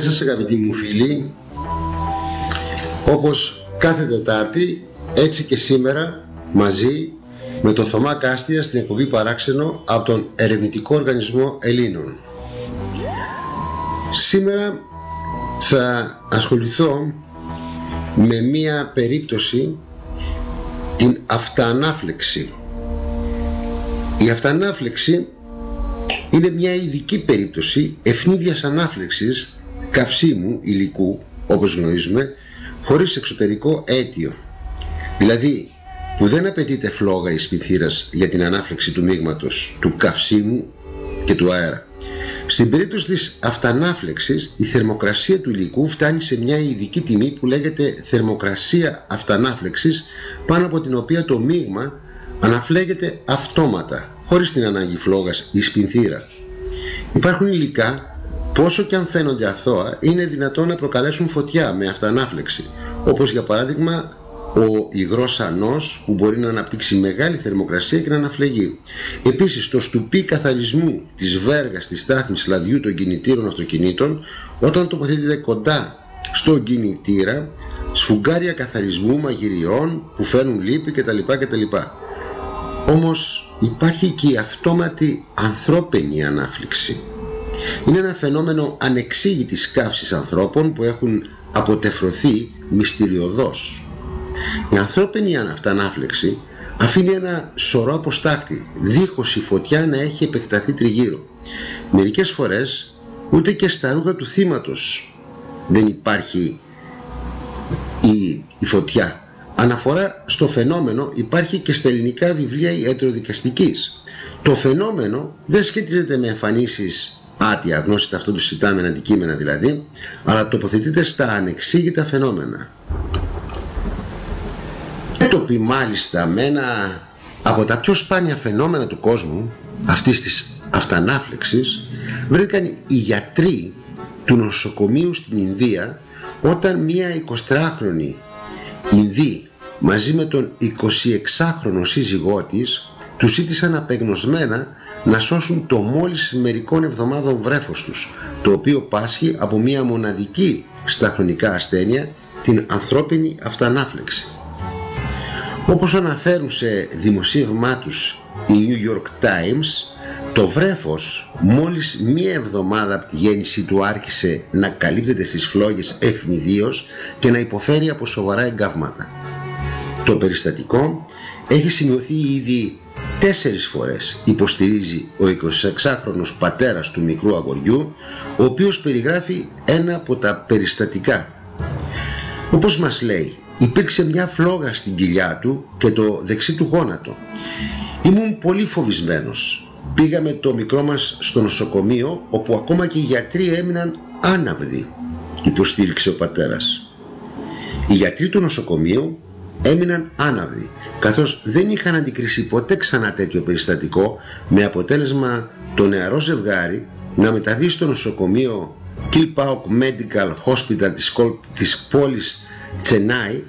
σας αγαπητοί μου φίλοι. Όπως κάθε Τετάρτη, έτσι και σήμερα, μαζί με τον Θωμά Κάστια στην εκπομπή Παράξενο από τον Ερευνητικό Οργανισμό Ελλήνων. Σήμερα θα ασχοληθώ με μία περίπτωση, την αυτανάφλεξη. Η αυτανάφλεξη είναι μια ειδική περίπτωση ευνίδιας ανάφλεξης καυσίμου υλικού, όπως γνωρίζουμε, χωρίς εξωτερικό αίτιο. Δηλαδή που δεν απαιτείται φλόγα ή σπινθήρας για την ανάφλεξη του μείγματος, του καυσίμου και του αέρα. Στην περίπτωση της αυτανάφλεξης, η θερμοκρασία του υλικού φτάνει σε μια ειδική τιμή που λέγεται θερμοκρασία αυτανάφλεξης, πάνω από την οποία το μείγμα αναφλέγεται αυτόματα, χωρίς την ανάγκη φλόγας ή σπινθήρα. Υπάρχουν υλικά που όσο και αν φαίνονται αθώα, είναι δυνατόν να προκαλέσουν φωτιά με αυτανάφλεξη, όπως για παράδειγμα ο υγρός ανός, που μπορεί να αναπτύξει μεγάλη θερμοκρασία και να αναφλεγεί. Επίσης, το στουπί καθαρισμού της βέργας της στάθμης λαδιού των κινητήρων αυτοκινήτων, όταν τοποθετείται κοντά στον κινητήρα, σφουγγάρια καθαρισμού μαγειριών που φέρνουν λύπη κτλ. Όμως υπάρχει και η αυτόματη ανθρώπινη ανάφλεξη. Είναι ένα φαινόμενο ανεξήγητης καύσης ανθρώπων που έχουν αποτεφρωθεί μυστηριωδώς. Η ανθρώπινη αυτανάφλεξη αφήνει ένα σωρό αποστάκτη, δίχως η φωτιά να έχει επεκταθεί τριγύρω. Μερικές φορές ούτε και στα ρούχα του θύματος δεν υπάρχει η φωτιά. Αναφορά στο φαινόμενο υπάρχει και στα ελληνικά βιβλία ιατροδικαστικής. Το φαινόμενο δεν σχετίζεται με εμφανίσεις άτια, γνώση ταυτότητας με αντικείμενα δηλαδή, αλλά τοποθετείται στα ανεξήγητα φαινόμενα. Έτοποι μάλιστα με ένα από τα πιο σπάνια φαινόμενα του κόσμου, αυτής της αυτανάφλεξης, βρήκαν οι γιατροί του νοσοκομείου στην Ινδία, όταν μία 23χρονη Ινδή μαζί με τον 26χρονο σύζυγό της τους ζήτησαν απεγνωσμένα να σώσουν το μόλις μερικών εβδομάδων βρέφος τους, το οποίο πάσχει από μία μοναδική στα χρονικά ασθένεια, την ανθρώπινη αυτανάφλεξη. Όπως αναφέρουν σε δημοσίευμά τους οι New York Times, το βρέφος μόλις μία εβδομάδα από τη γέννησή του άρχισε να καλύπτεται στις φλόγες ευνηδίως και να υποφέρει από σοβαρά εγκάβματα. Το περιστατικό έχει σημειωθεί ήδη 4 φορές, υποστηρίζει ο 26χρονος πατέρας του μικρού αγοριού, ο οποίος περιγράφει ένα από τα περιστατικά. Όπως μας λέει, υπήρξε μια φλόγα στην κοιλιά του και το δεξί του γόνατο. Ήμουν πολύ φοβισμένος. Πήγαμε το μικρό μας στο νοσοκομείο, όπου ακόμα και οι γιατροί έμειναν άναυδοι, υποστήριξε ο πατέρας. Οι γιατροί του νοσοκομείου έμειναν άναυδοι, καθώς δεν είχαν αντικρίσει ποτέ ξανά τέτοιο περιστατικό, με αποτέλεσμα το νεαρό ζευγάρι να μεταβεί στο νοσοκομείο Kilpauk Medical Hospital της πόλης Τσενάι.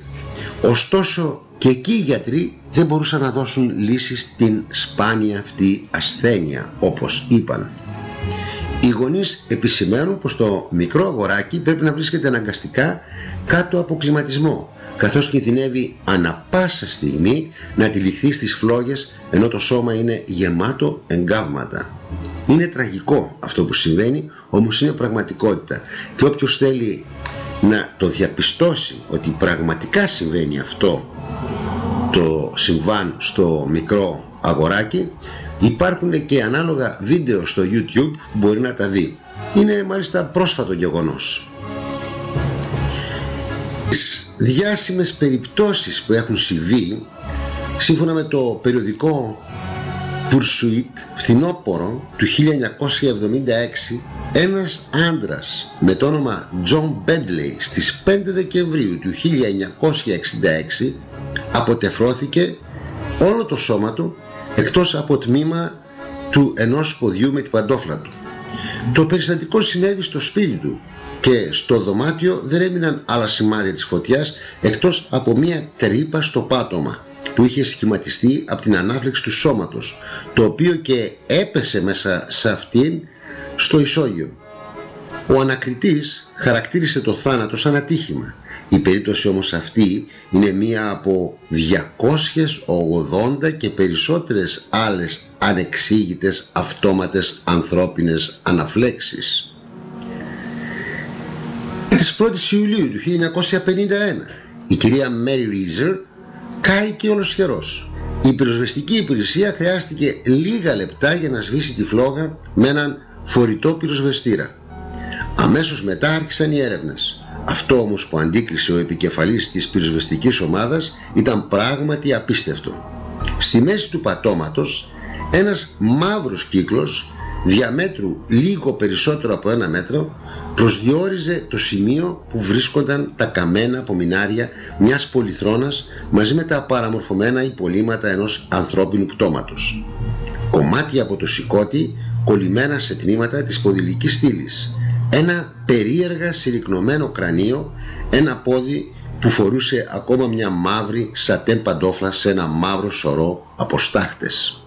Ωστόσο και εκεί οι γιατροί δεν μπορούσαν να δώσουν λύσεις στην σπάνια αυτή ασθένεια, όπως είπαν. Οι γονείς επισημαίνουν πως το μικρό αγοράκι πρέπει να βρίσκεται αναγκαστικά κάτω από κλιματισμό, καθώς κινδυνεύει ανα πάσα στιγμή να τυλιχθεί στις φλόγες, ενώ το σώμα είναι γεμάτο εγκάβματα. Είναι τραγικό αυτό που συμβαίνει, όμως είναι πραγματικότητα, και όποιος θέλει να το διαπιστώσει ότι πραγματικά συμβαίνει αυτό το συμβάν στο μικρό αγοράκι, υπάρχουν και ανάλογα βίντεο στο YouTube που μπορεί να τα δει. Είναι μάλιστα πρόσφατο γεγονός. Τις διάσημες περιπτώσεις που έχουν συμβεί, σύμφωνα με το περιοδικό Pursuit, φθινόπωρο του 1976, ένας άντρας με το όνομα John Bentley στις 5 Δεκεμβρίου του 1966 αποτεφρώθηκε όλο το σώμα του, εκτός από τμήμα του ενός ποδιού με την παντόφλα του. Το περιστατικό συνέβη στο σπίτι του και στο δωμάτιο δεν έμειναν άλλα σημάδια της φωτιάς, εκτός από μία τρύπα στο πάτωμα που είχε σχηματιστεί από την ανάφλεξη του σώματος, το οποίο και έπεσε μέσα σε αυτήν στο ισόγειο. Ο ανακριτής χαρακτήρισε το θάνατο σαν ατύχημα. Η περίπτωση όμως αυτή είναι μία από 280 και περισσότερες άλλες ανεξήγητες αυτόματες ανθρώπινες αναφλέξεις. Της 1ης Ιουλίου του 1951 η κυρία Μέρι Ρίζερ κάηκε ολοσχερός. Η πυροσβεστική υπηρεσία χρειάστηκε λίγα λεπτά για να σβήσει τη φλόγα με έναν φορητό πυροσβεστήρα. Αμέσως μετά άρχισαν οι έρευνες. Αυτό όμως που αντίκρισε ο επικεφαλής της πυροσβεστικής ομάδας ήταν πράγματι απίστευτο. Στη μέση του πατώματος ένας μαύρος κύκλος διαμέτρου λίγο περισσότερο από 1 μέτρο προσδιόριζε το σημείο που βρίσκονταν τα καμένα απομεινάρια μιας πολυθρόνας μαζί με τα παραμορφωμένα υπολείμματα ενός ανθρώπινου πτώματος. Κομμάτια από το σηκώτη κολλημένα σε τμήματα της ποδηλικής στήλης, ένα περίεργα συρρυκνωμένο κρανίο, ένα πόδι που φορούσε ακόμα μια μαύρη σατέν παντόφλα σε ένα μαύρο σωρό από στάχτες.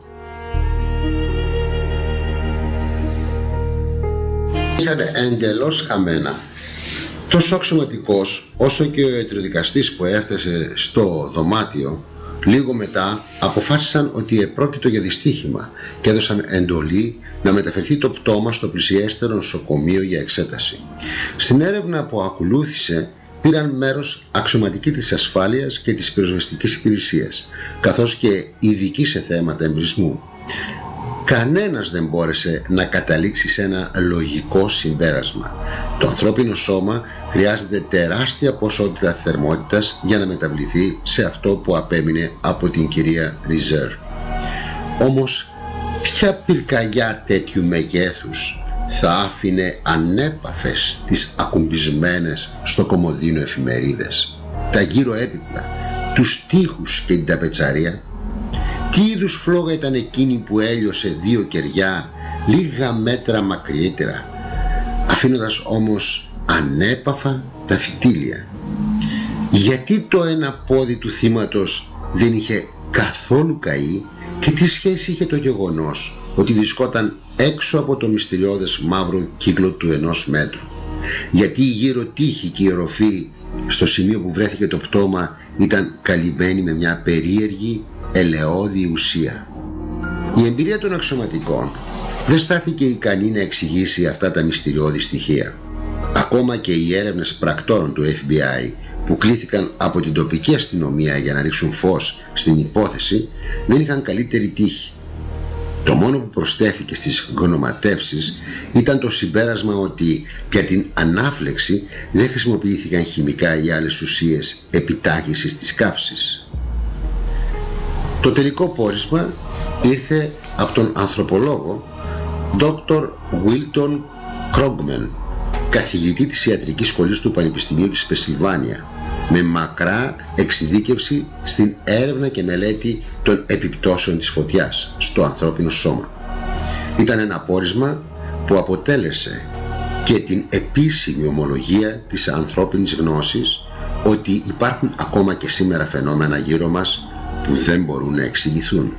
Είχαν εντελώς χαμένα. Τόσο αξιωματικός όσο και ο ιατροδικαστής που έφτασε στο δωμάτιο λίγο μετά αποφάσισαν ότι επρόκειτο για δυστύχημα και έδωσαν εντολή να μεταφερθεί το πτώμα στο πλησιέστερο νοσοκομείο για εξέταση. Στην έρευνα που ακολούθησε πήραν μέρος αξιωματικοί της ασφάλειας και της πυροσβεστικής υπηρεσίας, καθώς και ειδικοί σε θέματα εμπρισμού. Κανένας δεν μπόρεσε να καταλήξει σε ένα λογικό συμπέρασμα. Το ανθρώπινο σώμα χρειάζεται τεράστια ποσότητα θερμότητας για να μεταβληθεί σε αυτό που απέμεινε από την κυρία Ριζέρ. Όμως, ποια πυρκαγιά τέτοιου μεγέθους θα άφηνε ανέπαφες τις ακουμπισμένες στο κομοδίνο εφημερίδες, τα γύρω έπιπλα, τους τοίχους και την ταπετσαρία? Τι είδους φλόγα ήταν εκείνη που έλειωσε 2 κεριά λίγα μέτρα μακριύτερα, αφήνοντας όμως ανέπαφα τα φυτίλια? Γιατί το ένα πόδι του θύματος δεν είχε καθόλου καεί και τι σχέση είχε το γεγονός ότι βρισκόταν έξω από το μυστηριώδες μαύρο κύκλο του 1 μέτρου? Γιατί η γύρω τύχη και η οροφή στο σημείο που βρέθηκε το πτώμα ήταν καλυμμένη με μια περίεργη ελαιώδη ουσία? Η εμπειρία των αξιωματικών δεν στάθηκε ικανή να εξηγήσει αυτά τα μυστηριώδη στοιχεία. Ακόμα και οι έρευνες πρακτόρων του FBI που κλήθηκαν από την τοπική αστυνομία για να ρίξουν φως στην υπόθεση δεν είχαν καλύτερη τύχη. Το μόνο που προσθέθηκε στις γνωματεύσεις ήταν το συμπέρασμα ότι για την ανάφλεξη δεν χρησιμοποιήθηκαν χημικά ή άλλες ουσίες επιτάχυσης της καύσης. Το τελικό πόρισμα ήρθε από τον ανθρωπολόγο Dr. Wilton Krogman, καθηγητή της ιατρικής σχολής του Πανεπιστημίου της Πενσιλβάνια, με μακρά εξειδίκευση στην έρευνα και μελέτη των επιπτώσεων της φωτιάς στο ανθρώπινο σώμα. Ήταν ένα πόρισμα που αποτέλεσε και την επίσημη ομολογία της ανθρώπινης γνώσης ότι υπάρχουν ακόμα και σήμερα φαινόμενα γύρω μας που δεν μπορούν να εξηγηθούν.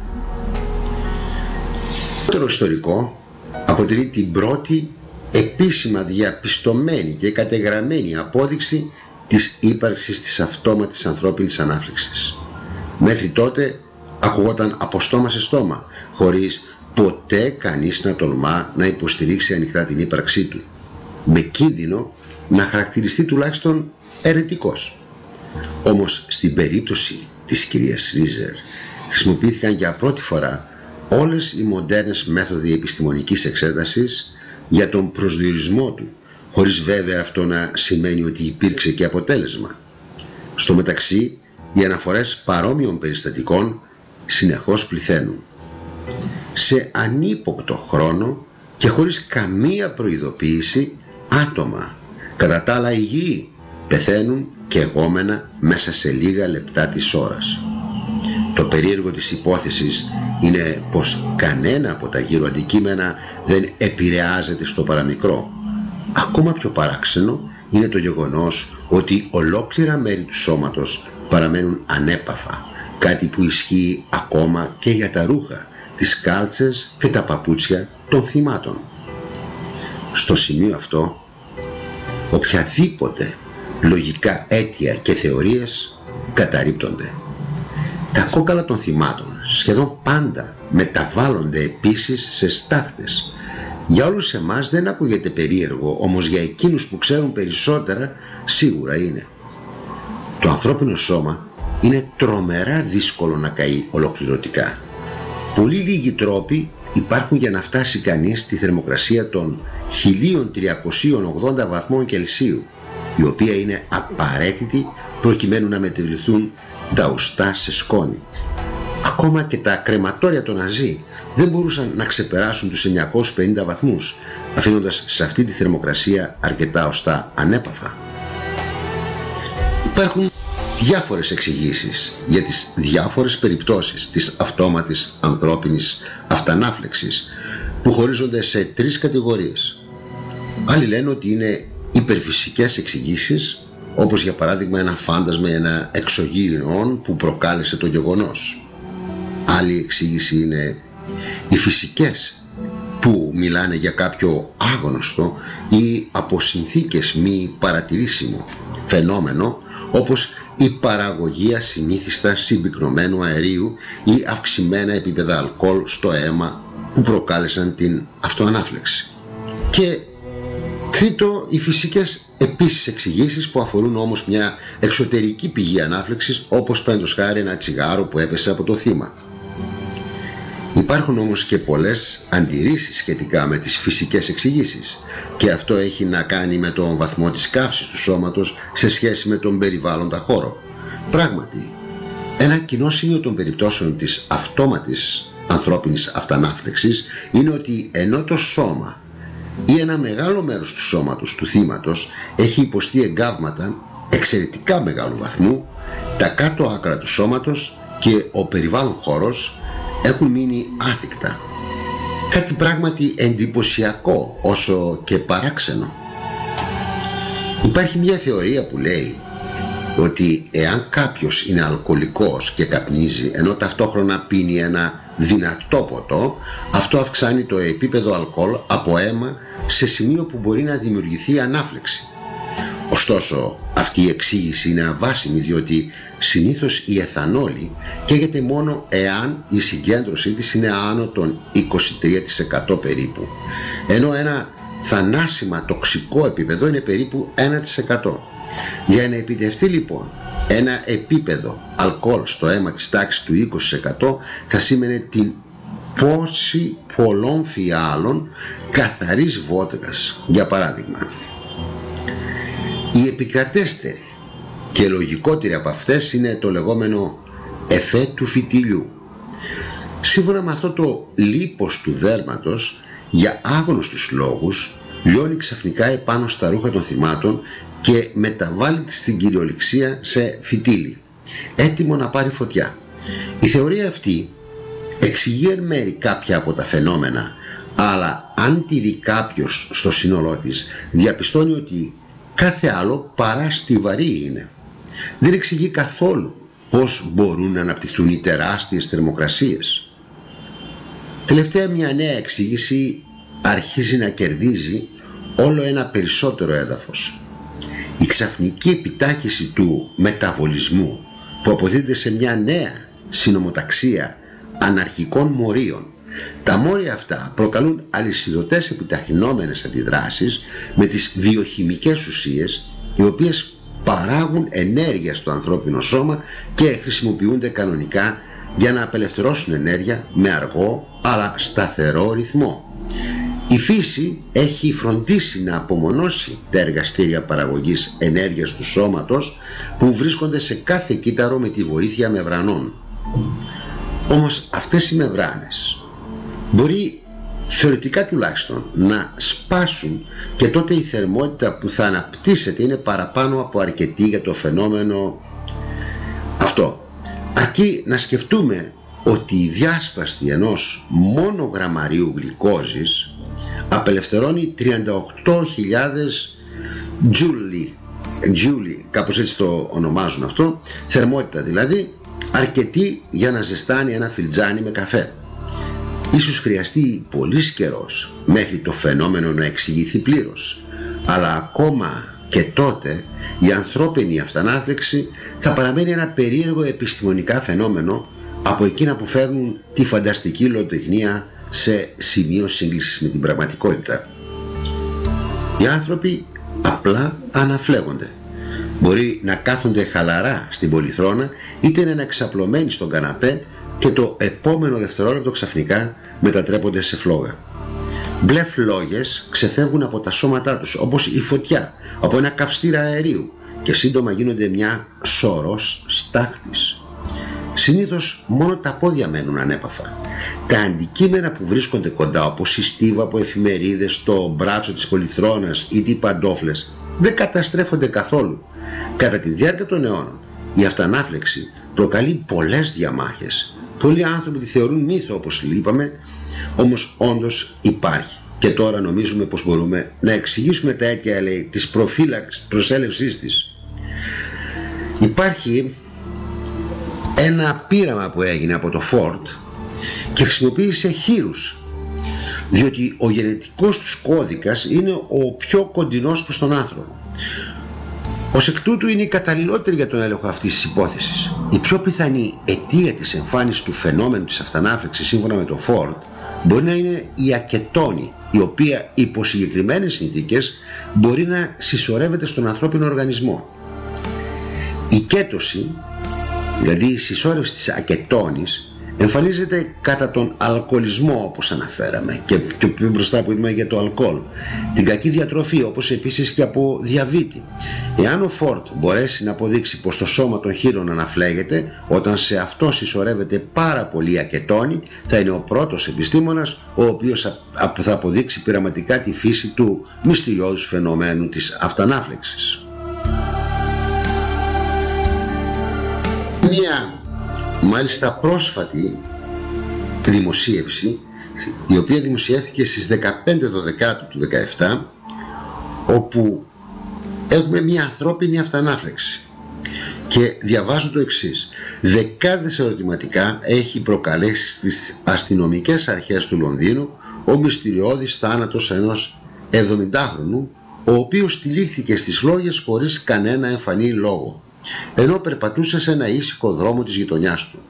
Το ιστορικό αποτελεί την πρώτη επίσημα διαπιστωμένη και κατεγραμμένη απόδειξη της ύπαρξης της αυτόματης ανθρώπινης ανάφλεξης. Μέχρι τότε ακουγόταν από στόμα σε στόμα, χωρίς ποτέ κανείς να τολμά να υποστηρίξει ανοιχτά την ύπαρξή του, με κίνδυνο να χαρακτηριστεί τουλάχιστον αιρετικός. Όμως στην περίπτωση της κυρίας Ρίζερ χρησιμοποιήθηκαν για πρώτη φορά όλες οι μοντέρνες μέθοδοι επιστημονικής εξέτασης για τον προσδιορισμό του, χωρίς βέβαια αυτό να σημαίνει ότι υπήρξε και αποτέλεσμα. Στο μεταξύ, οι αναφορές παρόμοιων περιστατικών συνεχώς πληθαίνουν. Σε ανύποπτο χρόνο και χωρίς καμία προειδοποίηση, άτομα, κατά τα άλλα υγιεί, πεθαίνουν και εγώμενα μέσα σε λίγα λεπτά της ώρας. Το περίεργο της υπόθεσης είναι πως κανένα από τα γύρω αντικείμενα δεν επηρεάζεται στο παραμικρό. Ακόμα πιο παράξενο είναι το γεγονός ότι ολόκληρα μέρη του σώματος παραμένουν ανέπαφα, κάτι που ισχύει ακόμα και για τα ρούχα, τις κάλτσες και τα παπούτσια των θυμάτων. Στο σημείο αυτό οποιαδήποτε λογικά αίτια και θεωρίες καταρρίπτονται. Τα κόκαλα των θυμάτων σχεδόν πάντα μεταβάλλονται επίσης σε στάχτες. Για όλους εμάς δεν ακούγεται περίεργο, όμως για εκείνους που ξέρουν περισσότερα σίγουρα είναι. Το ανθρώπινο σώμα είναι τρομερά δύσκολο να καεί ολοκληρωτικά. Πολύ λίγοι τρόποι υπάρχουν για να φτάσει κανείς στη θερμοκρασία των 1380 βαθμών Κελσίου, η οποία είναι απαραίτητη προκειμένου να μετεβληθούν τα οστά σε σκόνη. Ακόμα και τα κρεματόρια των Ναζί δεν μπορούσαν να ξεπεράσουν τους 950 βαθμούς, αφήνοντας σε αυτή τη θερμοκρασία αρκετά οστά ανέπαφα. Υπάρχουν διάφορες εξηγήσεις για τις διάφορες περιπτώσεις της αυτόματης ανθρώπινης αυτανάφλεξης, που χωρίζονται σε 3 κατηγορίες. Άλλοι λένε ότι είναι υπερφυσικές εξηγήσεις, όπως για παράδειγμα ένα φάντασμα ή ένα εξωγήινο που προκάλεσε το γεγονός. Άλλη εξήγηση είναι οι φυσικές, που μιλάνε για κάποιο άγνωστο ή από συνθήκες μη παρατηρήσιμο φαινόμενο, όπως η παραγωγή ασυνήθιστα συμπυκνωμένου αερίου ή αυξημένα επίπεδα αλκοόλ στο αίμα που προκάλεσαν την αυτοανάφλεξη. Και τρίτο, οι φυσικές επίσης εξηγήσεις που αφορούν όμως μια εξωτερική πηγή ανάφλεξης, όπως παραδείγματος χάρη ένα τσιγάρο που έπεσε από το θύμα. Υπάρχουν όμως και πολλές αντιρρήσεις σχετικά με τις φυσικές εξηγήσεις, και αυτό έχει να κάνει με τον βαθμό της καύσης του σώματος σε σχέση με τον περιβάλλοντα χώρο. Πράγματι, ένα κοινό σημείο των περιπτώσεων της αυτόματης ανθρώπινης αυτανάφλεξης είναι ότι ενώ το σώμα ή ένα μεγάλο μέρος του σώματος του θύματος έχει υποστεί εγκάβματα εξαιρετικά μεγάλου βαθμού, τα κάτω άκρα του σώματος και ο περιβάλλον χώρος έχουν μείνει άθικτα. Κάτι πράγματι εντυπωσιακό όσο και παράξενο. Υπάρχει μια θεωρία που λέει ότι εάν κάποιος είναι αλκοολικός και καπνίζει ενώ ταυτόχρονα πίνει ένα δυνατό ποτό, αυτό αυξάνει το επίπεδο αλκοόλ από αίμα σε σημείο που μπορεί να δημιουργηθεί ανάφλεξη. Ωστόσο, αυτή η εξήγηση είναι αβάσιμη, διότι συνήθως η εθανόλη καίγεται μόνο εάν η συγκέντρωσή της είναι άνω των 23% περίπου, ενώ ένα θανάσιμα τοξικό επίπεδο είναι περίπου 1%. Για να επιτευχθεί λοιπόν ένα επίπεδο αλκοόλ στο αίμα της τάξης του 20% θα σήμαινε την πόση πολλών φιάλων καθαρής βότκας, για παράδειγμα. Η επικρατέστερη και λογικότερη από αυτές είναι το λεγόμενο εφέ του φυτιλιού. Σύμφωνα με αυτό, το λίπος του δέρματος για άγνωστους λόγους λιώνει ξαφνικά επάνω στα ρούχα των θυμάτων και μεταβάλλει στην κυριολεξία σε φυτίλι, έτοιμο να πάρει φωτιά. Η θεωρία αυτή εξηγεί εν μέρει κάποια από τα φαινόμενα, αλλά αν τη δει κάποιος στο σύνολό της, διαπιστώνει ότι κάθε άλλο παρά στιβαρή είναι. Δεν εξηγεί καθόλου πώς μπορούν να αναπτυχθούν οι τεράστιες θερμοκρασίες. Τελευταία, μια νέα εξήγηση αρχίζει να κερδίζει όλο ένα περισσότερο έδαφος. Η ξαφνική επιτάχυση του μεταβολισμού που αποδίδεται σε μια νέα συνομοταξία αναρχικών μορίων. Τα μόρια αυτά προκαλούν αλυσιδωτές επιταχυνόμενες αντιδράσεις με τις βιοχημικές ουσίες, οι οποίες παράγουν ενέργεια στο ανθρώπινο σώμα και χρησιμοποιούνται κανονικά για να απελευθερώσουν ενέργεια με αργό αλλά σταθερό ρυθμό. Η φύση έχει φροντίσει να απομονώσει τα εργαστήρια παραγωγής ενέργειας του σώματος που βρίσκονται σε κάθε κύτταρο με τη βοήθεια μεμβρανών. Όμως αυτές οι μεμβράνες μπορεί θεωρητικά τουλάχιστον να σπάσουν και τότε η θερμότητα που θα αναπτύσσεται είναι παραπάνω από αρκετή για το φαινόμενο αυτό. Αρκεί να σκεφτούμε ότι η διάσπαστη ενός μόνο γραμμαρίου γλυκόζης απελευθερώνει 38.000 τζούλι, κάπως έτσι το ονομάζουν αυτό, θερμότητα δηλαδή, αρκετή για να ζεστάνει ένα φιλτζάνι με καφέ. Ίσως χρειαστεί πολύς καιρός μέχρι το φαινόμενο να εξηγηθεί πλήρως, αλλά ακόμα και τότε η ανθρώπινη αυτανάφλεξη θα παραμένει ένα περίεργο επιστημονικά φαινόμενο από εκείνα που φέρνουν τη φανταστική λογοτεχνία σε σημείο σύγκλησης με την πραγματικότητα. Οι άνθρωποι απλά αναφλέγονται. Μπορεί να κάθονται χαλαρά στην πολυθρόνα, είτε να είναι εξαπλωμένοι στον καναπέ και το επόμενο δευτερόλεπτο ξαφνικά μετατρέπονται σε φλόγα. Μπλε φλόγες ξεφεύγουν από τα σώματά τους, όπως η φωτιά από ένα καυστήρα αερίου, και σύντομα γίνονται μια σωρός στάχτης. Συνήθως μόνο τα πόδια μένουν ανέπαφα. Τα αντικείμενα που βρίσκονται κοντά, όπως η στίβα από εφημερίδες, το μπράτσο της πολυθρόνας ή οι παντόφλες, δεν καταστρέφονται καθόλου. Κατά τη διάρκεια των αιώνων, η αυτανάφλεξη προκαλεί πολλές διαμάχες. Πολλοί άνθρωποι τη θεωρούν μύθο, όπως είπαμε, όμως όντως υπάρχει. Και τώρα νομίζουμε πως μπορούμε να εξηγήσουμε τα αίτια, λέει, της προσέλευσής της. Υπάρχει ένα πείραμα που έγινε από το Φόρτ και χρησιμοποίησε χήρους, διότι ο γενετικός τους κώδικας είναι ο πιο κοντινός προς τον άνθρωπο. Ως εκ τούτου είναι η καταλληλότερη για τον έλεγχο αυτής της υπόθεσης. Η πιο πιθανή αιτία της εμφάνισης του φαινόμενου της αυτανάφλεξης, σύμφωνα με το Φόρτ, μπορεί να είναι η ακετόνη, η οποία υπό συγκεκριμένες συνθήκες μπορεί να συσσωρεύεται στον ανθρώπινο οργανισμό. Η κέτωση, δηλαδή η συσσόρευση της ακετόνης, εμφανίζεται κατά τον αλκοολισμό, όπως αναφέραμε, και πιο μπροστά που είπαμε για το αλκοόλ, την κακή διατροφή, όπως επίσης και από διαβήτη. Εάν ο Φόρτ μπορέσει να αποδείξει πως το σώμα των χήρων αναφλέγεται όταν σε αυτό συσσωρεύεται πάρα πολύ ακετόνη, θα είναι ο πρώτος επιστήμονας ο οποίος θα αποδείξει πειραματικά τη φύση του μυστηριώδους φαινομένου της αυτανάφλεξης. Μια μάλιστα πρόσφατη δημοσίευση, η οποία δημοσιεύθηκε στις 15/12 του 2017, όπου έχουμε μια ανθρώπινη αυτανάφλεξη, και διαβάζω το εξής: δεκάδες ερωτηματικά έχει προκαλέσει στις αστυνομικές αρχές του Λονδίνου ο μυστηριώδης θάνατος ενός 70χρονου, ο οποίος τυλίχθηκε στις φλόγες χωρίς κανένα εμφανή λόγο, ενώ περπατούσε σε ένα ήσυχο δρόμο της γειτονιάς του.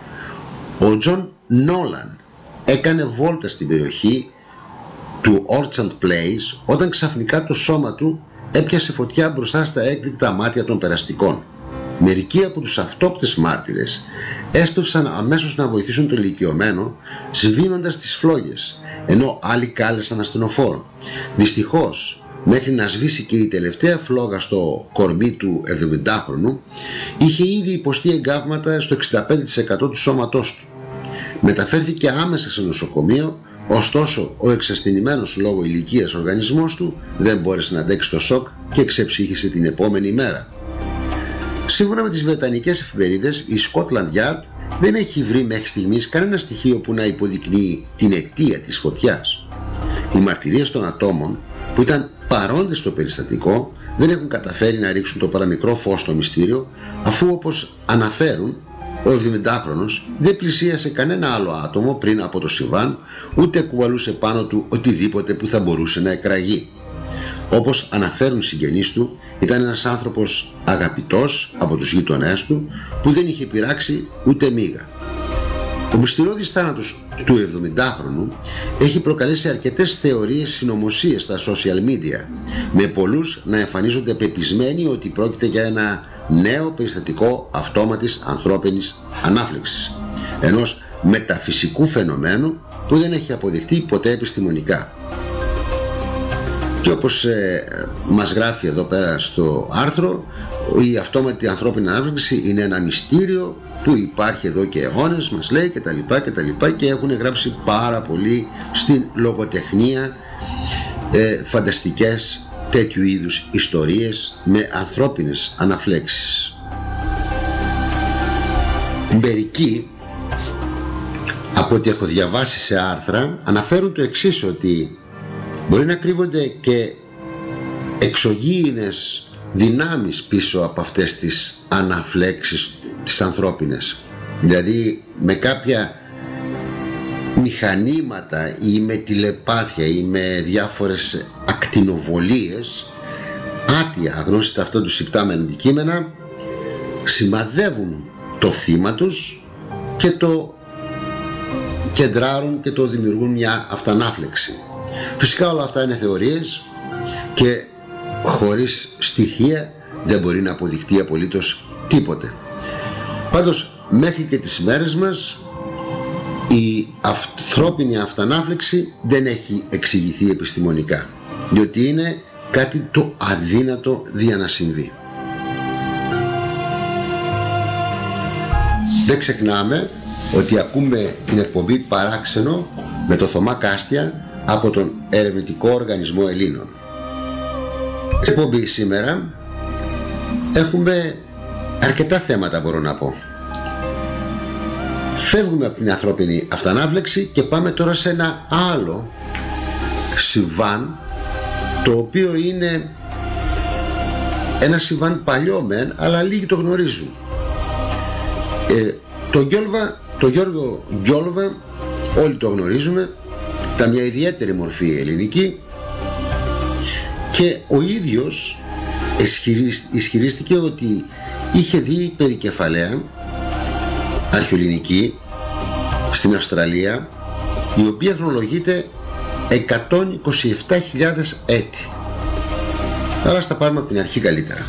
Ο Τζον Νόλαν έκανε βόλτα στην περιοχή του Orchard Place όταν ξαφνικά το σώμα του έπιασε φωτιά μπροστά στα έκρηκτα μάτια των περαστικών. Μερικοί από τους αυτόπτες μάρτυρες έσπευσαν αμέσως να βοηθήσουν τον ηλικιωμένο, σβήνοντας τις φλόγες, ενώ άλλοι κάλεσαν ασθενοφόρο. Δυστυχώς, μέχρι να σβήσει και η τελευταία φλόγα στο κορμί του 70χρονου, είχε ήδη υποστεί εγκάβματα στο 65% του σώματός του. Μεταφέρθηκε άμεσα σε νοσοκομείο, ωστόσο ο εξασθενημένος λόγω ηλικίας οργανισμός του δεν μπόρεσε να αντέξει το σοκ και ξεψύχησε την επόμενη μέρα. Σύμφωνα με τις βρετανικές εφημερίδες, η Scotland Yard δεν έχει βρει μέχρι στιγμής κανένα στοιχείο που να υποδεικνύει την αιτία της φωτιάς. Οι μαρτυρίες των ατόμων που ήταν παρόντες στο περιστατικό δεν έχουν καταφέρει να ρίξουν το παραμικρό φως στο μυστήριο, αφού, όπως αναφέρουν, ο 70χρονος δεν πλησίασε κανένα άλλο άτομο πριν από το συμβάν, ούτε κουβαλούσε πάνω του οτιδήποτε που θα μπορούσε να εκραγεί. Όπως αναφέρουν οι συγγενείς του, ήταν ένας άνθρωπος αγαπητός από τους γείτονές του, που δεν είχε πειράξει ούτε μίγα. Ο μυστηριώδης θάνατος του 70χρονου έχει προκαλέσει αρκετές θεωρίες συνωμοσίες στα social media, με πολλούς να εμφανίζονται πεπισμένοι ότι πρόκειται για ένα νέο περιστατικό αυτόματης ανθρώπινης ανάφλεξης, ενός μεταφυσικού φαινομένου που δεν έχει αποδειχτεί ποτέ επιστημονικά. Και όπως μας γράφει εδώ πέρα στο άρθρο, η αυτόματη ανθρώπινη ανάφλεξη είναι ένα μυστήριο που υπάρχει εδώ και αιώνες, μας λέει, κτλ. Και έχουν γράψει πάρα πολύ στην λογοτεχνία φανταστικές τέτοιου είδους ιστορίες με ανθρώπινες αναφλέξεις. Μερικοί, από ό,τι έχω διαβάσει σε άρθρα, αναφέρουν το εξής, ότι μπορεί να κρύβονται και εξωγήινες δυνάμεις πίσω από αυτές τις αναφλέξεις τις ανθρώπινες. Δηλαδή με κάποια μηχανήματα ή με τηλεπάθεια ή με διάφορες ακτινοβολίες άτια αγνώστητα αυτών του υπτάμενα αντικείμενα σημαδεύουν το θύμα τους και το κεντράρουν και το δημιουργούν μια αυτανάφλεξη. Φυσικά όλα αυτά είναι θεωρίες και χωρίς στοιχεία δεν μπορεί να αποδειχτεί απολύτως τίποτε. Πάντως μέχρι και τις μέρες μας η ανθρώπινη αυτανάφλεξη δεν έχει εξηγηθεί επιστημονικά, διότι είναι κάτι το αδύνατο δια να συμβεί. Δεν ξεχνάμε ότι ακούμε την εκπομπή Παράξενο με το Θωμά Κάστια από τον Ερευνητικό Οργανισμό Ελλήνων. Στην εκπομπή σήμερα έχουμε αρκετά θέματα, μπορώ να πω. Φεύγουμε από την ανθρώπινη αυτανάφλεξη και πάμε τώρα σε ένα άλλο συμβάν, το οποίο είναι ένα συμβάν παλιό μεν, αλλά λίγοι το γνωρίζουν. Το Γιώργο Γκιόλβα όλοι το γνωρίζουμε, ήταν μια ιδιαίτερη μορφή ελληνική και ο ίδιος ισχυρίστηκε ότι είχε δει περικεφαλαία αρχαιοελληνική στην Αυστραλία, η οποία χρονολογείται 127.000 έτη. Άρα ας τα πάρουμε από την αρχή καλύτερα.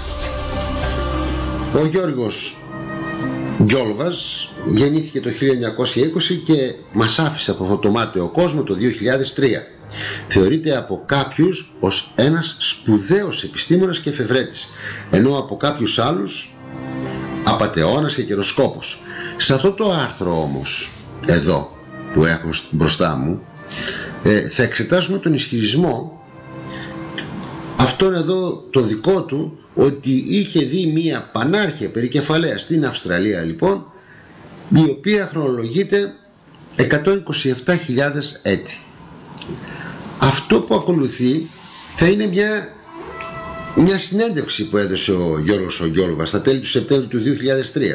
Ο Γιώργος Γκιόλβας γεννήθηκε το 1920 και μας άφησε από αυτό το μάταιο κόσμο το 2003. Θεωρείται από κάποιους ως ένας σπουδαίος επιστήμονας και εφευρέτης, ενώ από κάποιους άλλους απατεώνας και καιροσκόπος. Σε αυτό το άρθρο όμως, εδώ που έχω μπροστά μου, θα εξετάσουμε τον ισχυρισμό αυτόν εδώ το δικό του, ότι είχε δει μία πανάρχια περικεφαλαία στην Αυστραλία λοιπόν, η οποία χρονολογείται 127.000 έτη. Αυτό που ακολουθεί θα είναι μια συνέντευξη που έδωσε ο Γιώργος ο Γκιόλβας στα τέλη του Σεπτέμβριου του 2003.